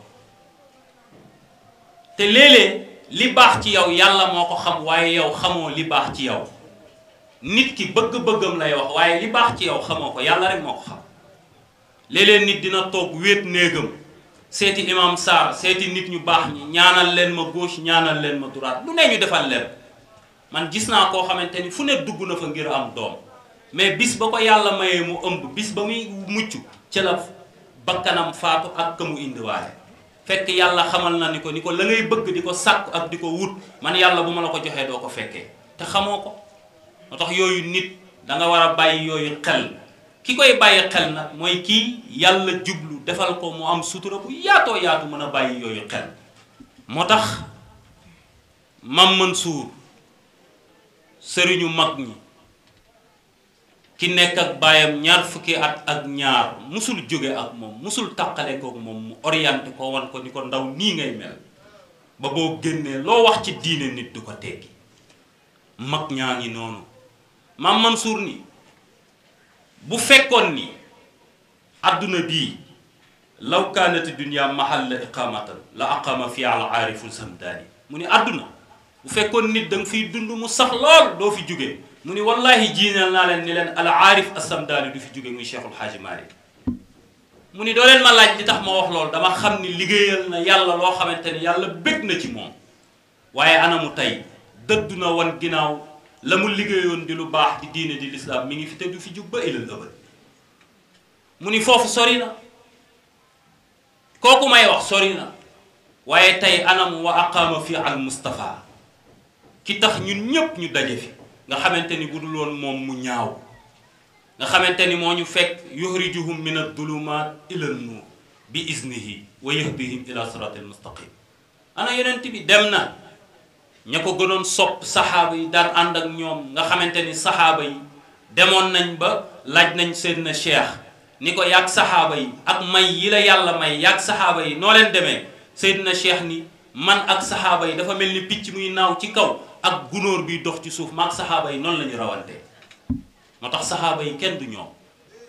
te léeg-léeg li baax ci yow yàlla moo ko xam waaye yow xamoo li baax ci yow nit ki bëgg-bëggam lay wax waaye li baax ci yow xamoo ko yàlla rek moo ko xam léeg-léeg nit dina toog wéet néegam seeti imam Sarr seeti nit ñu baax ñi ñaanal leen ma gauche ñaanal leen ma droite lu ne ñu defal leen man gis naa koo xamante ni fu ne dugg na fa ngir am doom mais bis ba ko yàlla mayee mu ëmb bis ba muy mucc ca la bakkanam faatu ak ka mu indiwaale fekk yàlla xamal na ni ko ni ko la ngay bëgg di ko sàkk ak di ko wut man yàlla bu ma la ko joxee doo ko fekkee te xamoo ko moo tax yooyu nit da nga war a bàyyi yooyu xel ki koy bàyyi xel nag mooy kii yàlla jublu defal ko mu am sutura bu yaatoo yaatu mën a bàyyi yooyu xel moo tax Mam Mansour sëriñu mag ñi ki nekk ak baayam ñaar fukki at ak ñaar musul jóge ak moom musul tàqale kook moom mu orienté ko wan ko ni ko ndaw nii ngay mel ba boo génnee loo wax ci diine nit du ko teggi mag ñaa ngi noonu Mam Mansour ni bu fekkoon ni adduna bii law kaanati dunya mahalla iqamatan la aqama fi al aariful samdaani mu ni adduna bu fekkoon nit da nga fiy dund mu sax lool doo fi jóge mu ni wallahi jiinal naa leen ni leen al aarif as-samdaani du fi jóge muy Cheikhul Haaji Maalik mu ni doo leen ma laaj li tax ma wax loolu dama xam ni liggéeyal na yàlla loo xamante ni yàlla bég na ci moom waaye anamu tey dëddu na wan ginnaaw la mu liggéeyoon di lu baax di diine di lislaam mi ngi fi te du fi jug ba ilal abad mu ni foofu sori na kooku may wax sori na waaye tey anam wa aqaama fi al Mustafa ki tax ñun ñépp ñu daje fi nga xamante ni bu dul woon moom mu ñaaw nga xamante ni moo ñu fekk yuxrijuhum min ad-dulumaat ila an-nuur bi iznihi wa yahdihim ila siraatil mustaqim ana yonent bi dem na ña ko gënoon sopp saxaaba yi daan ànd ak ñoom nga xamante ni saxaaba yi demoon nañ ba laaj nañ Seydina Cheikh ni ko yàgg saxaaba yi ak may yi la yàlla may yàgg saxaaba yi noo leen demee Seydina Cheikh ni man ak saxaaba yi dafa mel ni picc muy naaw ci kaw ak gunóor biy dox ci suuf maag saxaaba yi noonu la ñu rawante moo tax saxaaba yi kenn du ñoom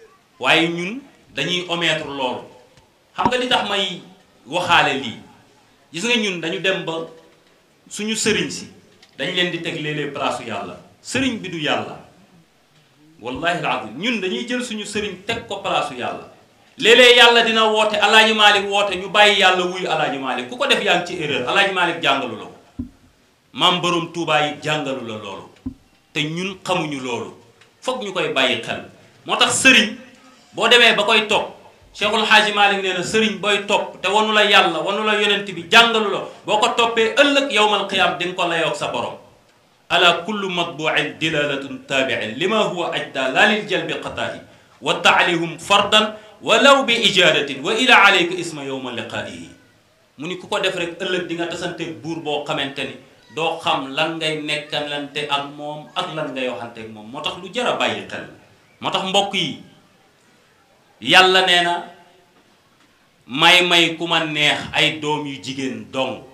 waaye ñun dañuy omettre loolu xam nga li tax may waxaale lii gis nga ñun dañu dem ba suñu sëriñ si dañ leen di teg léeg-léeg place yàlla sëriñ bi du yàlla wallahi alazim ñun dañuy jël suñu sëriñ teg ko place yàlla léeg-léeg yàlla dina woote alaaji Malick woote ñu bàyyi yàlla wuyu alaaji Malick ku ko def yaa ngi ci erreur alaaji Malick jàngalu la ko maam borom Touba yi jàngalu la loolu te ñun xamuñu loolu foog ñu koy bàyyi xel moo tax sëriñ boo demee ba koy topp Cheikhul Haaji Malick nee na sëriñ booy topp te wanu la yàlla wanu la yonent bi jàngalu la boo ko toppee ëllëg yawmal qiyaam di nga ko layoog sa borom ala kullu matbu'in dilalatun tabi'in lima huwa ajda la lil jalbi qata'i wa ta'lihum fardan walaw bi ijadatin wa ila alayka isma yawma liqa'ihi mu ni ku ko def rek ëllëg di nga tasanteeg buur boo xamante ni doo xam lan ngay nekkalante ak moom ak lan ngay waxanteeg moom moo tax lu jar a bàyyi xel moo tax mbokk yi yàlla nee na may may ku ma neex ay doom yu jigéen dong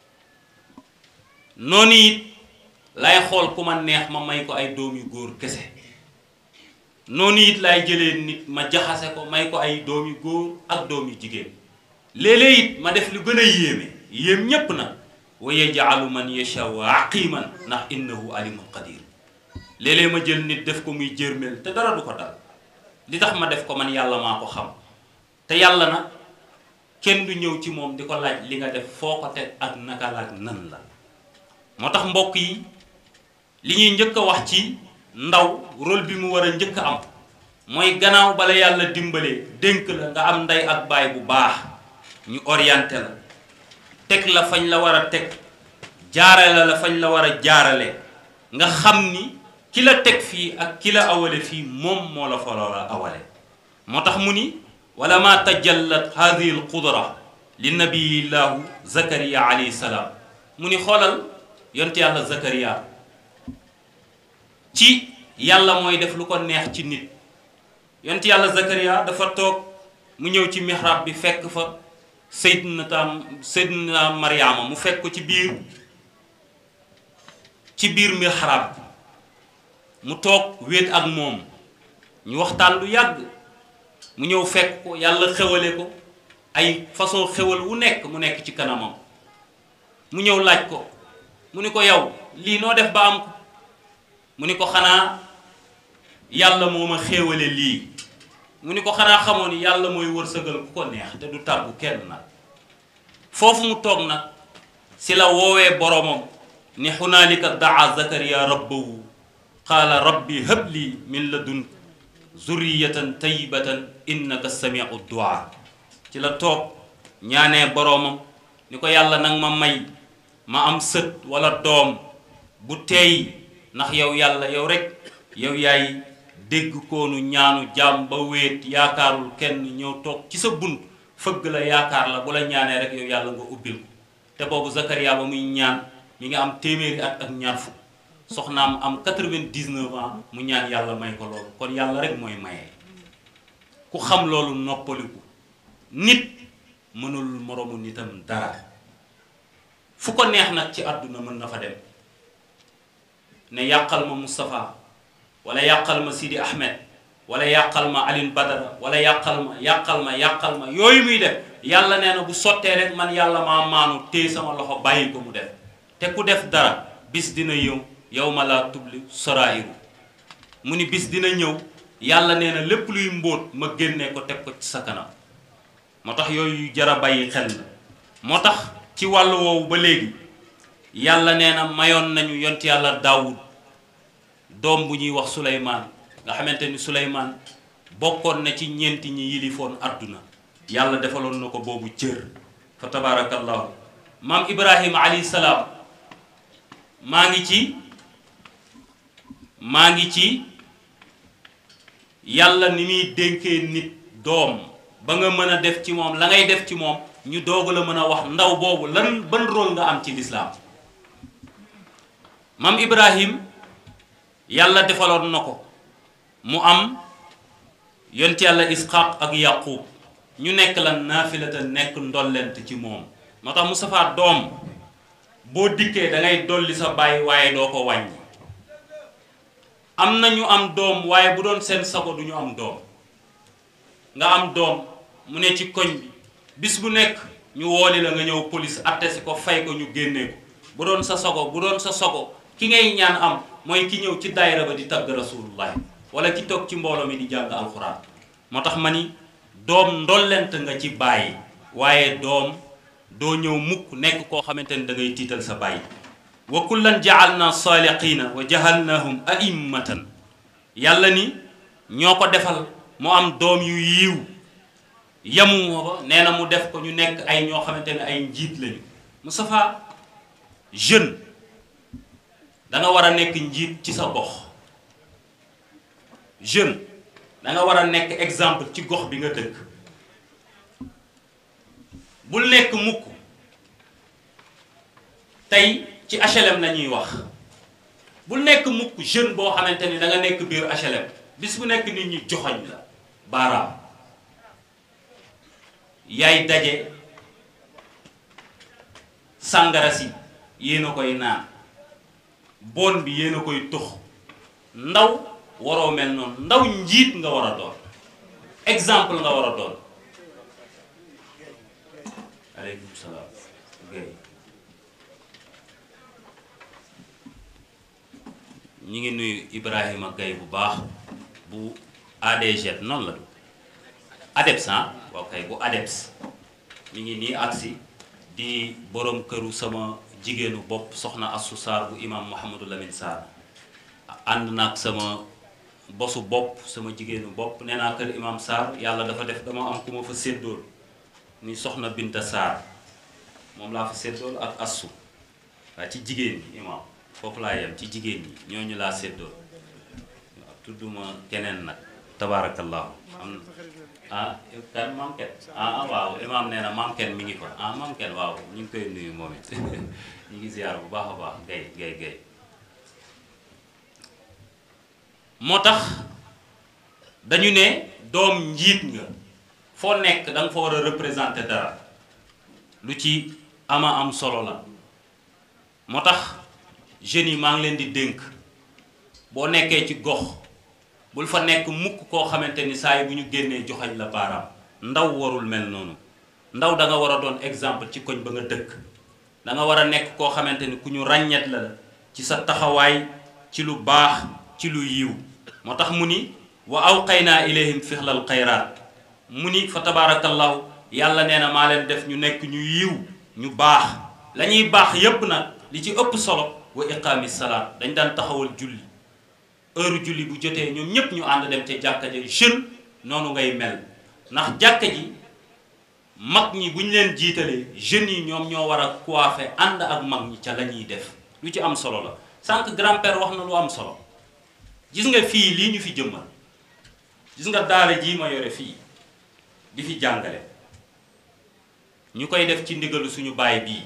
noonu it lay xool ku ma neex ma may ko ay doom yu góor kese noonu it lay jëlee nit ma jaxase ko may ko ay doom yu góor ak doom yu jigéen léeg-léeg it ma def lu gën a yéeme yéem ñépp nag wa yaj'alu man yasha'u aqiman ndax innahu alimun qadir léeg-léeg ma jël nit def ko muy jërmel te dara du ko dal li tax ma def ko man yàlla maa ko xam te yàlla nag kenn du ñëw ci moom di ko laaj li nga def foo ko teg ak naka la ak nan la moo tax mbokk yi li ñuy njëkk a wax ci ndaw rôle bi mu war a njëkk a am mooy gannaaw bala yàlla dimbalee dénk la nga am ndey ak baay bu baax ñu orienté la teg la fañ la war a teg jaarale la fañ la war a jaarale nga xam ni ki la teg fii ak ki la awale fii moom moo la fa la awale moo tax mu ni wala ma tajallat hadihi al qudra li nabiyillahu zakariya alayhi salaam mu ni xoolal yonte yàlla zakariya ci yàlla mooy def lu ko neex ci nit yonte yàlla zakariya dafa toog mu ñëw ci mihrab bi fekk fa sayyidna sayyidna Mariama mu fekk ko ci biir ci biir mihrab mu toog wéet ak moom ñu waxtaan lu yàgg mu ñëw fekk ko yàlla xewale ko ay façon xewal wu nekk mu nekk ci kanamam mu ñëw laaj ko mu ni ko yow lii noo def ba am ko mu ni ko xanaa yàlla moo ma xéewale lii mu ni ko xanaa xamoon ni yàlla mooy wërsëgal ku ko neex te du tàggu kenn nag foofu mu toog nag si la woowee boromam ni hunaalika daa zakariya rabbahu qaala rabbi habli min ladun zurriyatan tayyibatan innaka samiu du'a ci la toog ñaanee boromam ni ko yàlla nag ma may ma am sët wala doom bu teey ndax yow yàlla yow rek yow yaay dégg koonu ñaanu jaam ba wéet yaakaarul kenn ñëw toog ci sa bunt fëgg la yaakaar la bu la ñaanee rek yow yàlla nga ubbil ko te boobu Zakariya ba muy ñaan mi nga am téeméeri at ak ñaar fukk soxnaam am quatre-vingt-dix-neuf ans mu ñaan yàlla may ko loolu kon yàlla rek mooy maye ku xam loolu noppaliku nit mënul moroomu nitam dara fu ko neex nag ci àdduna mën na fa dem ne yàqal ma Moustapha wala yàqal ma Sidi Ahmed wala yàqal ma Aline Badara wala yàqal ma yàqal ma yàqal ma yooyu muy def yàlla nee na bu sottee rek man yàlla maa maanu téye sama loxo bàyyi ko mu def te ku def dara bis dina yow yow ma laa tubli soraayiru mu ni bis dina ñëw yàlla nee na lépp luy mbóot ma génnee ko teg ko ci sa kanam moo tax yooyu jara bàyyi xel la moo tax ci wàllu woowu ba léegi yàlla nee na mayoon nañu yont yàlla daawud doom bu ñuy wax Suleymaan nga xamante ni Suleymaan bokkoon na ci ñeenti ñi yilifoon àdduna yàlla defaloon na ko boobu cër fa tabarakallahu maam Ibrahima alayhi salaam maa ngi ci maa ngi ci yàlla ni muy dénkee nit doom ba nga mën a def ci moom la ngay def ci moom ñu doog la mën a wax ndaw boobu lan ban rôle nga am ci lislaam maam Ibrahim yàlla defaloon na ko mu am yont yàlla Isxaaq ak Yaqub ñu nekk la naafilata nekk ndollent ci moom moo tax Moustapha doom boo dikkee da ngay dolli sa bàyyi waaye doo ko wàññi am na ñu am doom waaye bu doon seen sago du ñu am doom nga am doom mu ne ci koñ bi bis bu nekk ñu wooli la nga ñëw police attesté ko fay ko ñu génnee ko bu doon sa sogo bu doon sa sogo ki ngay ñaan am mooy ki ñëw ci daayira ba di tagg rasulullah wala ki toog ci mbooloo mi di jàng alxuraan moo tax ma ni doom ndollent nga ci bàyyi waaye doom doo ñëw mukk nekk koo xamante ni da ngay tiital sa bàyyi wa kullan ja'alna saaliqiina wa ja'alnahum a'immatan yàlla ni ñoo ko defal mu am doom yu yiiw yamu ba nee na mu def ko ñu nekk ay ñoo xamante ne ay njiit lañu Moustapha jeune da nga war a nekk njiit ci sa gox jeune da nga war a nekk exemple ci gox bi nga dëkk bul nekk mukk tey ci H L M la ñuy wax bul nekk mukk jeune boo xamante ni da nga nekk biir H L M bis bu nekk nit ñi joxoñ la baaraam yaay daje sàngara si yéen a koy naan bon bi yéen a koy tux ndaw waroo mel noonu ndaw njiit nga war a doon exemple nga war a doon aleykum salaam Guèye ñi ngi nuyu Ibrahima Guèye bu baax bu A D G noonu la ADEPS ah waaw kay bu ADEPS mi ngi nii agsi di borom këru sama jigéenu bopp soxna Assou Sarr bu imam Mouhamadou Lamine Sarr ànd naag sama bosu bopp sama jigéenu bopp nee naa kër imam Sarr yàlla dafa def dama am ku ma fa séddool ni soxna Binta Sarr moom laa fa séddool ak Assou waaw ci jigéen ñi imam foofu laa yem ci jigéen ñi ñooñu laa séddool waaw tudduma keneen nag tabaarakallahu am ah kan maam kenn ah waaw imaam nee na maam kenn mi ngi fa ah maam kenn waaw ñu ngi koy nuyu moom it ñu ngi ziar bu baax a baax gay gay gay moo tax dañu ne doom njiit nga foo nekk da nga fa war a représenter dara lu ci ama am solo la moo tax jeunes yi maa ngi leen di dénk boo nekkee ci gox bul fa nekk mukk koo xamante ni saa yi bu ñu génnee joxañ la baaraam ndaw warul mel noonu ndaw da nga war a doon exemple ci koñ ba nga dëkk da nga war a nekk koo xamante ni ku ñu ràññet la ci sa taxawaay ci lu baax ci lu yiw moo tax mu ni wa awqaynaa ilayhim fixlal xayraat mu ni fa tabaarakallahu yàlla nee na maa leen def ñu nekk ñu yiw ñu baax la ñuy baax yépp nag li ci ëpp solo wa iqaami salaat dañ daan taxawal julli heure julli bu jotee ñoom ñépp ñu ànd dem ca jàkka ja jeune noonu ngay mel ndax jàkka ji mag ñi bu ñu leen jiitalee jeunes yi ñoom ñoo war a coiffer ànd ak mag ñi ca la ñuy def lu ci am solo la sànq grand-père wax na lu am solo gis nga fii lii ñu fi jëmmal gis nga daara jii ma yore fii di fi jàngale ñu koy def ci ndigalu suñu baay bii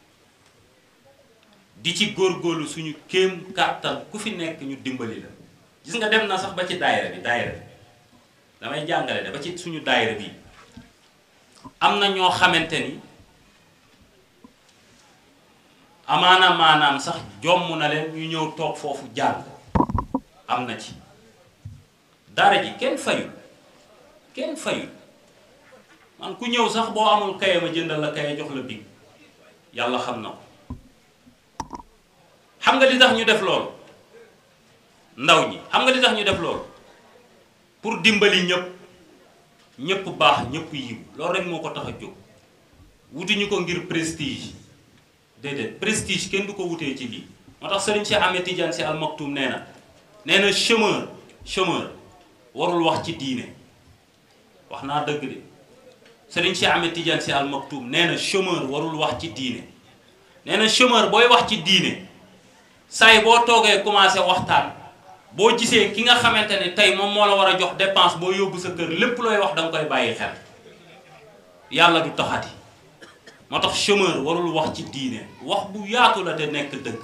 di ci góorgóorlu suñu kéem kàttan ku fi nekk ñu dimbali la gis nga dem na sax ba ci daayira bi daayira bi damay jàngale de ba ci suñu daayira bi am na ñoo xamante ni amaana maanaam sax jomm na leen ñu ñëw toog foofu jàng am na ci daara ji kenn fayul kenn fayul man ku ñëw sax boo amul kaye ma jëndal la kaye jox la big yàlla xam na ko xam nga li tax ñu def loolu ndaw ñi xam nga li tax ñu def loolu pour dimbali ñëpp ñëpp baax ñëpp yiw loolu rek moo ko tax a jóg wutuñu ko ngir prestige déedéet prestige kenn du ko wutee ci lii moo tax Serigne Cheikh Ahmed Tidiane Sy Al Maktoum nee na nee na chômeur chômeur warul wax ci diine wax naa dëgg de Serigne Cheikh Ahmed Tidiane Sy Al Maktoum nee na chômeur warul wax ci diine nee na chômeur booy wax ci diine saay boo toogee commencé waxtaan boo gisee ki nga xamante ne tey moom moo la war a jox dépense boo yóbbu sa kër lépp looy wax da nga koy bàyyi xel yàlla du taxati moo tax chômeur warul wax ci diine wax bu yaatu la te nekk dëgg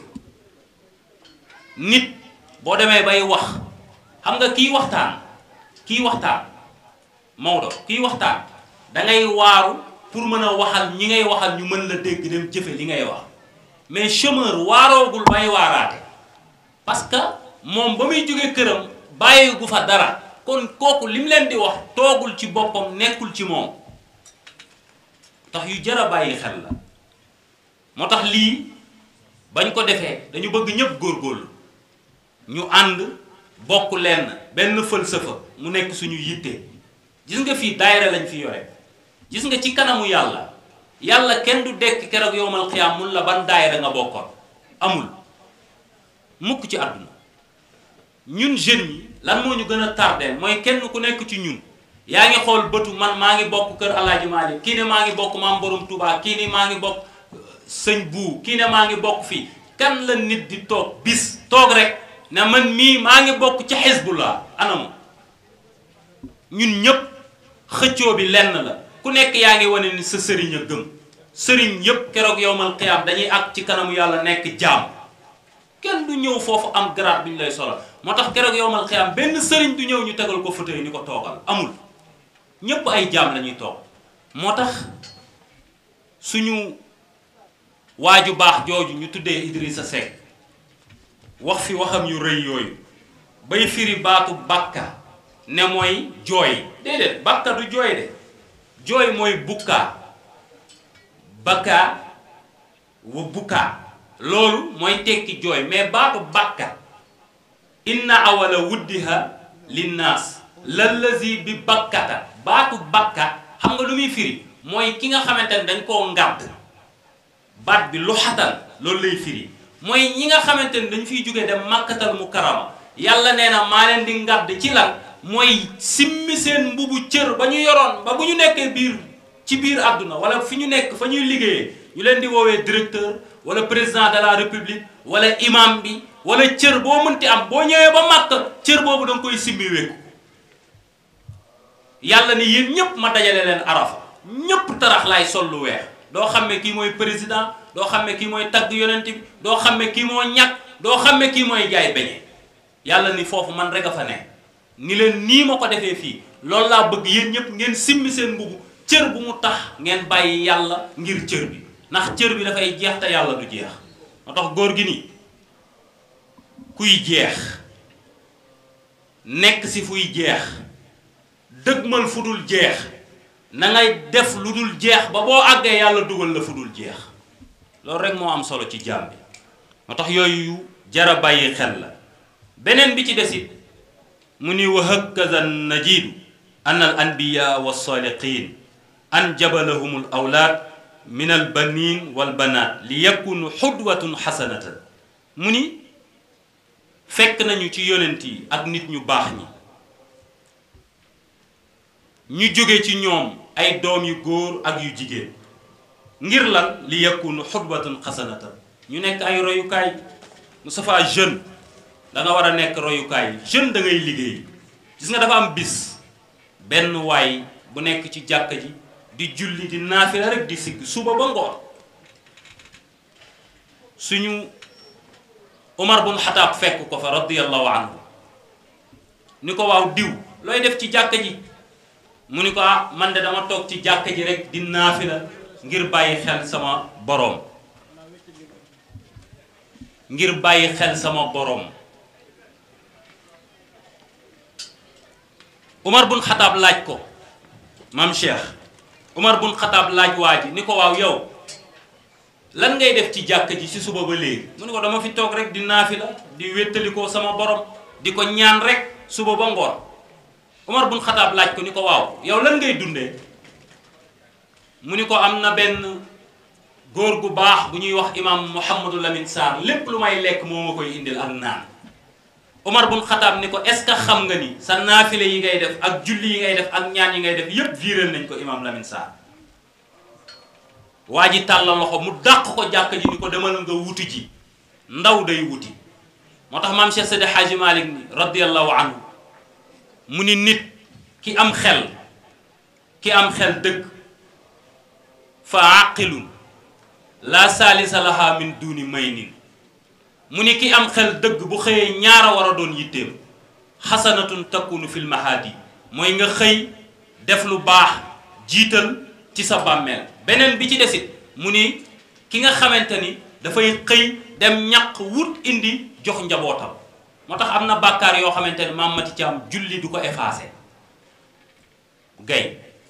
nit boo demee bay wax xam nga kii waxtaan kii waxtaan Maodo kii waxtaan dangay waaru pour mën a waxal ñi ngay waxal ñu mën la dégg dem jëfe li ngay wax mais chômeur waaroogul bay waaraate parce que moom ba muy jóge këram bàyyi gu fa dara kon kooku li mu leen di wax toogul ci boppam nekkul ci moom tax yu jar a bàyyi xel la moo tax lii bañ ko defee dañu bëgg ñëpp góorgóorlu ñu ànd bokk lenn benn fëlsafa mu nekk suñu yitte gis nga fii daayira lañ fi yore gis nga ci kanamu yàlla yàlla kenn du dekk keroog yowmal xiyaam mun la ban daayira nga bokkoon amul mukk ci àdduna ñun jeunes yi lan moo ñu gën a tardeel mooy kenn ku nekk ci ñun yaa ngi xool bëtu man maa ngi bokk kër Alaaji Maalik kii ne maa ngi bokk maam borom Touba kii ni maa ngi bokk sëñ buu kii ne maa ngi bokk fii kan la nit di toog bis toog rek ne man mii maa ngi bokk ci xisbullah anam ñun ñëpp xëccoo bi lenn la ku nekk yaa ngi wane ni sa sëriñ a gëm sëriñ yëpp keroog yowmal qiyaam dañuy ak ci kanamu yàlla nekk jaam kenn du ñëw foofu am grade bi ñu lay solal moo tax keroog yowmal qiyaam benn sëriñ du ñëw ñu tegal ko fauteuil ni ko toogal amul ñëpp ay jaam la ñuy toog moo tax suñu waaju baax jooju ñu tuddee Idrissa Seck wax fi waxam yu rëy yooyu bay firi baatu bakka ne mooy jooy déedéet bakka du jooy de jooy mooy bukkaa bakka wa bukkaa loolu mooy tekki jooy mais baatu bakka inna awala wuddiha linnaas lallazi bi bakkata baatu bakka xam nga lu muy firi mooy ki nga xamante ne dañ koo ngàdd baat bi lu xatal loolu lay firi mooy ñi nga xamante ne dañ fiy jóge dem màkkatal mu karama yàlla nee na maa leen di ngàdd ci lan mooy simmi seen mbubu cër ba ñu yoroon ba bu ñu nekkee biir ci biir àdduna wala fi ñu nekk fa ñuy liggéeyee ñu leen di woowee directeur wala président de la république wala imam bi wala cër boo mënti am boo ñëwee ba màkk cër boobu da nga koy simmi wékku yàlla ni yéen ñëpp ma dajale leen arafa ñëpp tarax laay sol lu weex doo xam ne kii mooy président doo xam ne kii mooy tagg yonent bi doo xam ne kii moo ñàkk doo xam ne kii mooy jaay beñe yàlla ni foofu man rek a fa ne ni leen nii ma ko defee fii loolu laa bëgg yéen ñëpp ngeen simmi seen mbubu cër bu mu tax ngeen bàyyi yàlla ngir cër bi ndax cër bi dafay jeex te yàlla du jeex moo tax góor gi nii kuy jeex nekk si fuy jeex dëgmal fu dul jeex na ngay def lu dul jeex ba boo àggee yàlla dugal la fu dul jeex loolu rek moo am solo ci jaam bi moo tax yooyu jara bàyyi xel la beneen bi ci desit mu ni wa hakaza najidu an al anbiya wa salihin an jabalahum al awlaad min al banin wal banaat li yakunu xudwatun xasanatan mu ni fekk nañu ci yonent yi ak nit ñu baax ñi ñu jóge ci ñoom ay doom yu góor ak yu jigéen ngir lan li yakunu xudwatun xasanatan ñu nekk ay royukaay Moustapha jeune da nga war a nekk royukaay jeune da ngay liggéey gis nga dafa am bis benn waay bu nekk ci jàkka ji di julli di naafila rek di sigg suba ba ngoon suñu Omar bun Xataab fekk ko fa radiyallahu anhu ni ko waaw diw looy def ci jàkka ji mu ni ko ah man de dama toog ci jàkka ji rek di naafila ngir bàyyi xel sama boroom ngir bàyyi xel sama boroom Omar bun Xataab laaj ko maam Cheikh Omar bun Xataab laaj waa ji ni ko waaw yow lan ngay def ci jàkka ji ci suba ba léegi mu ni ko dama fi toog rek di naafila di wéttalikoo sama borom di ko ñaan rek suba ba ngoon Omar bun Xataab laaj ko ni ko waaw yow lan ngay dundee mu ni ko am na benn góor gu baax bu ñuy wax imam Mouhamadou Lamine Sarr lépp lu may lekk moo ma koy indil ak naan Omar bun Xataab ni ko est-ce que xam nga ni sa naafile yi ngay def ak julli yi ngay def ak ñaan yi ngay def yépp viréel nañ ko imam Lamine Sarr waa ji tàllal loxo mu dàq ko jàkk ji ni ko demal nga wuti ji ndaw day wuti moo tax maam Cheikh Seydi Hadji Malick ni radiyallahu anhu mu ni nit ki am xel ki am xel dëgg fa aqilun la salisa laha min duni maynin mu ni ki am xel dëgg bu xëyee ñaara war a doon yitteem xasanatun takunu fil mahadi mooy nga xëy def lu baax jiital ci sa bàmmeel beneen bi ci desit mu ni ki nga xamante ni dafay xëy dem ñaq wut indi jox njabootam moo tax am na bàkkaar yoo xamante ni maam Mati Caam julli du ko effacé gay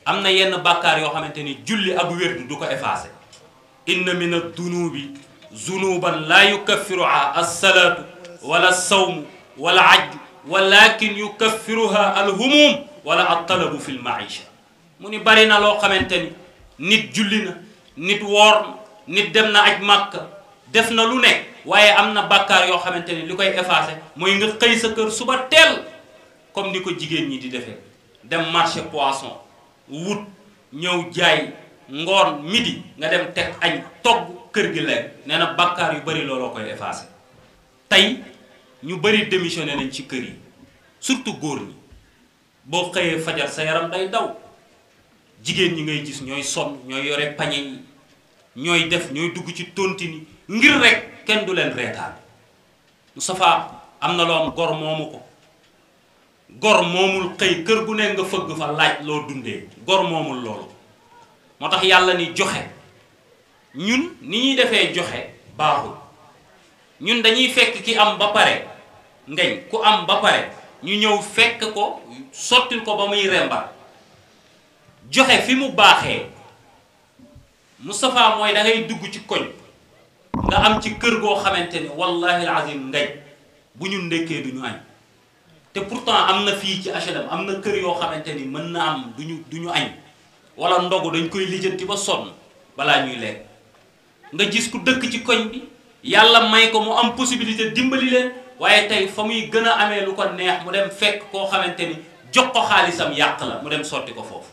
am na yenn bàkkaar yoo xamante ni julli ak wérdu du ko effacé inna min ad-dunubi zunuban laa yukaffiruha as-salaatu wala as-sawmu wala ajju walakin yukaffiruha al-humum wala at-talabu fi al-maisha mu ni bari na loo xamante ni nit julli na nit woor na nit dem na aj màkka def na lu nekk waaye am na bàkkaar yoo xamante ni li koy effacé mooy nga xëy sa kër suba teel comme ni ko jigéen ñi di defee dem marché poisson wut ñëw jaay ngoon midi nga dem teg añ togg kër gi lekk nee na bàkkaar yu bari looloo koy effacé tey ñu bari démissionné nañ ci kër yi surtout góor ñi boo xëyee fajar sa yaram day daw jigéen ñi ngay gis ñooy sonn ñooy yore pañe yi ñooy def ñooy dugg ci tontini ngir rek kenn du leen reetaan Moustapha am na loo am gor moomu ko gor moomul xëy kër gu ne nga fëgg fa laaj loo dundee gor moomul loolu moo tax yàlla ni joxe ñun ni ñuy defee joxe baaxul ñun dañuy fekk ki am ba pare ngañ ku am ba pare ñu ñëw fekk ko sottil ko ba muy rembar joxe fi mu baaxee Moustapha mooy da ngay dugg ci koñ nga am ci kër goo xamante ni wallahi alazim ngañ bu ñu ndekkee du ñu añ te pourtant am na fii ci H L M am na kër yoo xamante ni mën na am duñu du ñu añ wala ndogu dañ koy lijjanti ba sonn balaa ñuy lekk nga gis ku dëkk ci koñ bi yàlla may ko mu am possibilité dimbali leen waaye tey fa muy gën a amee lu ko neex mu dem fekk koo xamante ni jox ko xaalisam yàq la mu dem sotti ko foofu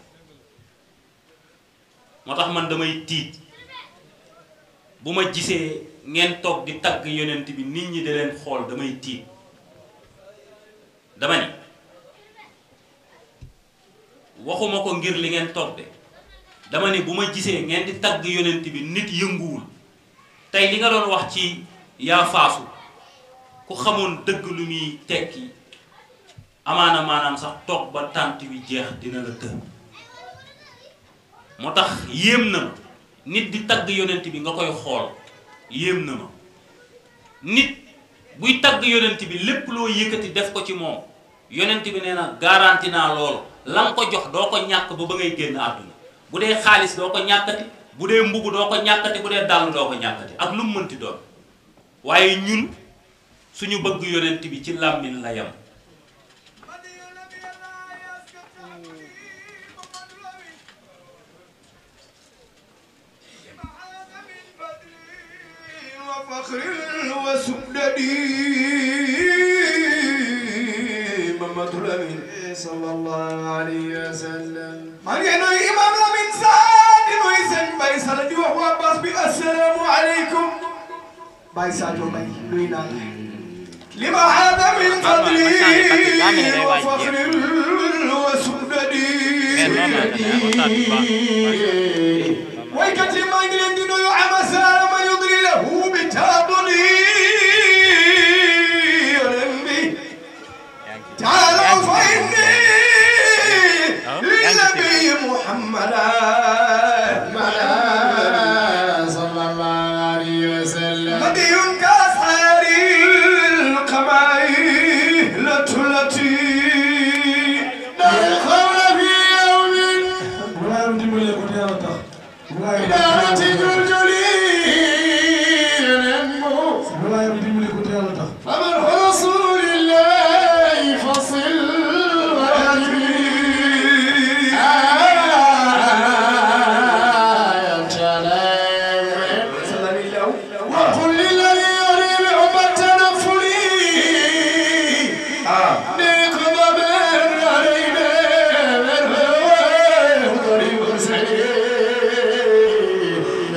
moo tax man damay tiit bu ma gisee ngeen toog di tagg yonent bi nit ñi di leen xool damay tiit dama ni waxuma ko ngir li ngeen toog de dama ni bu ma gisee ngeen di tagg yonent bi nit yënguwul tey li nga doon wax ci yaa faasu ku xamoon dëgg lu muy tekki amaana maanaam sax toog ba tànt wi jeex dina la të moo tax yéem na ma nit di tagg yonent bi nga koy xool yéem na ma nit buy tagg yonent bi lépp loo yëkkati def ko ci moom yonent bi nee na garanti naa loolu la nga ko jox doo ko ñàkk ba ba ngay génn àdduna bu dee xaalis doo ko ñàkkati bu dee mbubu doo ko ñàkkati bu dee dàll doo ko ñàkkati ak lu mu mënti doon waaye ñun suñu bëgg yonent bi ci làmmiñ la yam فخر وسددي محمد الأمين صلى الله عليه وسلم من ينوي إمام الأمين سعد ينوي سن باي سعد وهو عباس السلام عليكم باي سعد وباي نوينا لما هذا من فضلي وفخر وسددي ويكتب ما يدري دينه يعمى سالم يضري له بتابني تعالوا فإني للنبي محمد صلى الله عليه وسلم نبي كأسحار القبائل التي دخل في يوم إدارة جلجلي فمن رسول الله فصل وأجري آية سلام وقل للذي يريد حب التنفل نيكم بين علينا من هو قريب سليم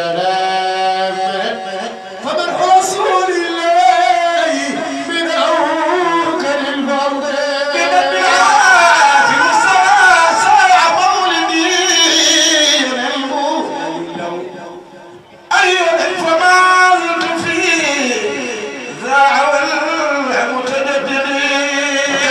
فمن رسول الله من أوكل الفرد من الدعاء في مساسع مولدي أيضا فما زلت فيه ذاع المتدبر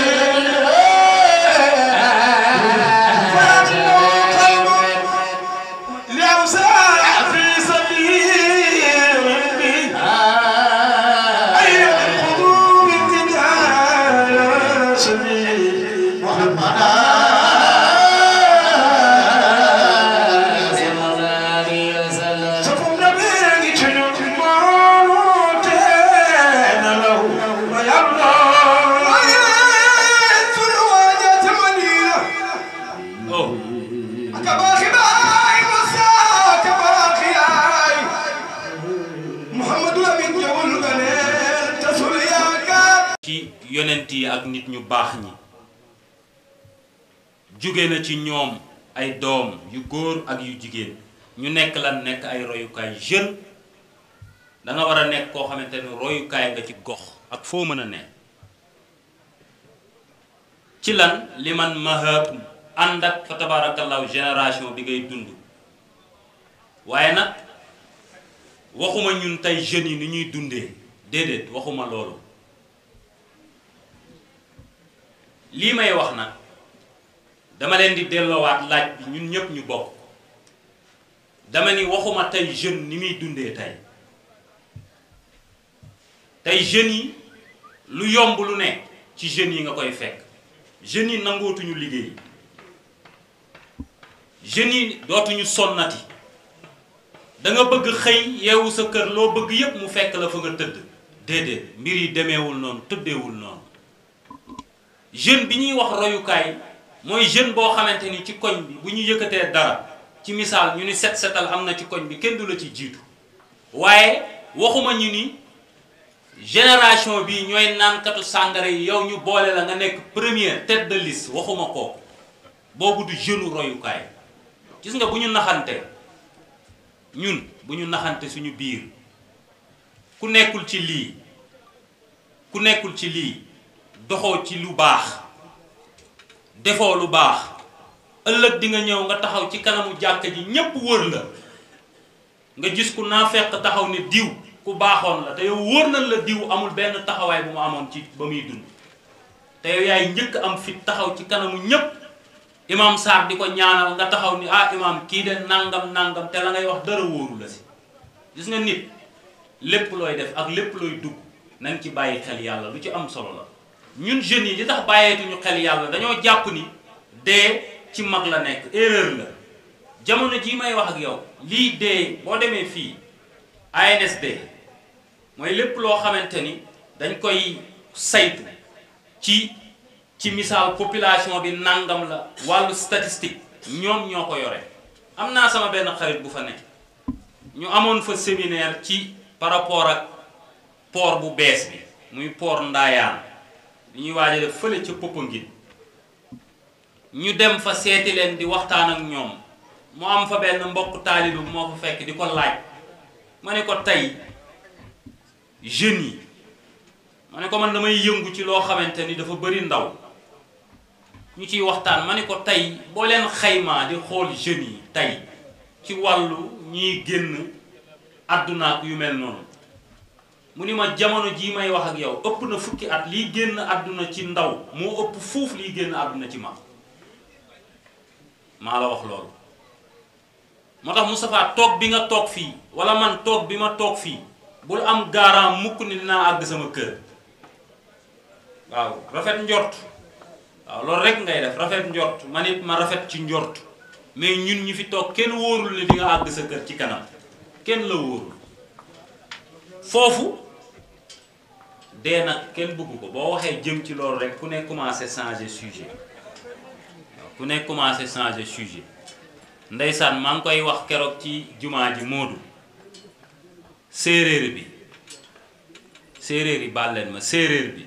yonent yi ak nit ñu baax ñi jóge na ci ñoom ay doom yu góor ak yu jigéen ñu nekk lan nekk ay royukaay jeune da nga war a nekk koo xamante ne royukaay nga ci gox ak foo mën a ne ci lan li man mahab ànd ak fa tabarakallahu génération bi ngay dund waaye nag waxuma ñun tey jeunes yi ni ñuy dundee déedéet waxuma loolu lii may wax nag dama leen di delloowaat laaj bi ñun ñëpp ñu bokk dama ni waxuma tey jeune ni muy dundee tey tey jeunes yi lu yomb lu ne ci jeunes yi nga koy fekk jeunes yi nangootuñu liggéey jeunes yi dootuñu sonnati da nga bëgg xëy yeewu sa kër loo bëgg yépp mu fekk la fa nga tëdd déedéet mbir yi demeewul noonu tëddeewul noonu jeune bi ñuy wax royukaay mooy jeune boo xamante ni ci koñ bi bu ñu yëkkatee dara ci misaal ñu ni set setal am na ci koñ bi kenn du la ci jiitu waaye waxuma ñu ni génération bi ñooy naankatu sàngara yi yow ñu boole la nga nekk première tête de liste waxuma ko boobu du jeune royukaay gis nga bu ñu naxante ñun bu ñu naxante suñu biir ku nekkul ci lii ku nekkul ci lii doxoo ci lu baax defoo lu baax ëllëg di nga ñëw nga taxaw ci kanamu jàkka ji ñépp wër la nga gis ku naa fekk taxaw ne diw ku baaxoon la te yow wóor nañ la diw amul benn taxawaay bu mu amoon ci ba muy dund te yow yaay njëkk am fit taxaw ci kanamu ñépp imam Sarr di ko ñaanal nga taxaw ni ah imam kii de nangam nangam te la ngay wax dara wóoru la si gis nga nit lépp looy def ak lépp looy dugg nañ ci bàyyi xel yàlla lu ci am solo la ñun jeunes yi li tax bàyyeetuñu xel yàlla dañoo jàpp ni dee ci mag la nekk erreur la jamono jii may wax ak yow lii dee boo demee fii A N S D mooy lépp loo xamante ni dañ koy saytu ci ci misaal population bi nangam la wàllu statistique ñoom ñoo ko yore am naa sama benn xarit bu fa nekk ñu amoon fa séminaire ci par rapport ak port bu bees bi muy port Ndayane li ñuy waaj a def fële ca Popenguine ñu dem fa seeti leen di waxtaan ak ñoom mu am fa benn mbokk taalibe bu moo fa fekk di ko laaj ma ne ko tey jeunes yi ma ne ko man damay yëngu ci loo xamante ni dafa bëri ndaw ñu ciy waxtaan ma ne ko tey boo leen xaymaa di xool jeunes yi tey ci wàllu ñiy génn àdduna ak yu mel noonu mu ni ma jamono jii may wax ak yow ëpp na fukki at liy génn àdduna ci ndaw moo ëpp fuuf liy génn àdduna ci mag maa la wax loolu moo tax Moustapha toog bi nga toog fii wala man toog bi ma toog fii bul am garant mukk ni dinaa àgg sama kër waaw rafet njort waaw loolu rek ngay def rafet njort man it ma rafet ci njort mais ñun ñu fi toog kenn wóorul ne di nga àgg sa kër ci kanam kenn la wóorul foofu dee nag kenn bëgg ko boo waxee jëm ci loolu rek ku ne commencé changer sujet waaw ku ne commencé changer sujet ndeysaan maa ngi koy wax keroog ci jumaa ji Moodu séeréer bi séeréer yi baal leen ma séeréer bi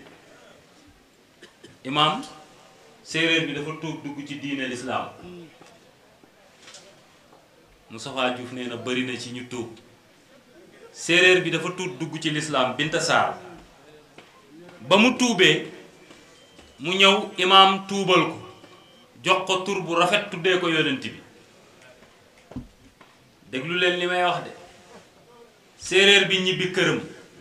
imam séeréer bi dafa tuub dugg ci diine lislaam Moustapha Diouf nee na bëri na ci ñu tuub séeréer bi dafa tuub dugg ci lislaam Binta Sarr ba mu tuubee mu ñëw imam tuubal ko jox ko tur bu rafet tuddee ko yonent bi déglu leen li may wax de séeréer bi ñibbi këram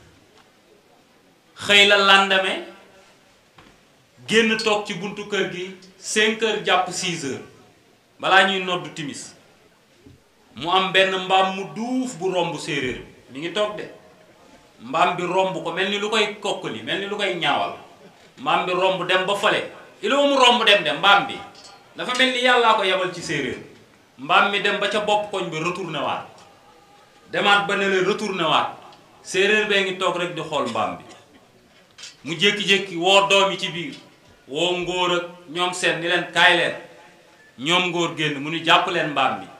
xëy la lendemain génn toog ci buntu kër gi cinq heures jàpp six heures balaa ñuy noddu timis mu am benn mbaam mu duuf bu romb séeréer bi mi ngi toog de mbaam bi romb ko mel ni lu koy kokkali mel ni lu koy ñaawal mbaam bi romb dem ba fale il faut mu romb dem de mbaam bi dafa mel ni yàllaa ko yebal ci séeréer mbaam mi dem ba ca bopp koñ bi retourné waat demaat ba ne la retourné waat séeréer bee ngi toog rek di xool mbaam bi mu jékki-jékki woo doom yi ci biir woo ngóor ak ñoom seen ni leen kaay leen ñoom ngóor génn mu ni jàpp leen mbaam bi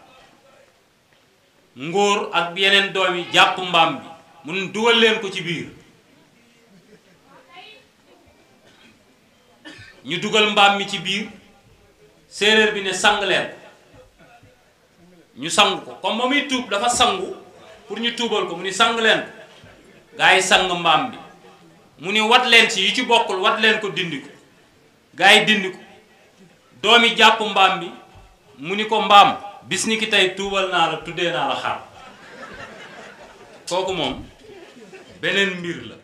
ngóor ak yeneen doom yi jàpp mbaam bi mu ni dugal leen ko ci biir ñu dugal mbaam mi ci biir séeréer bi ne sang leen ñu sang ko comme ba muy tuub dafa sangu pour ñu tuubal ko mu ni sang leen ko gaa yi sang mbaam bi mu ni wat leen ci yu ci bokkul wat leen ko dindi ko gaa yi dindi ko doomi jàpp mbaam bi mu ni ko mbaam bis ni ki tey tuubal naa la tuddee naa la xar kooku moom beneen mbir la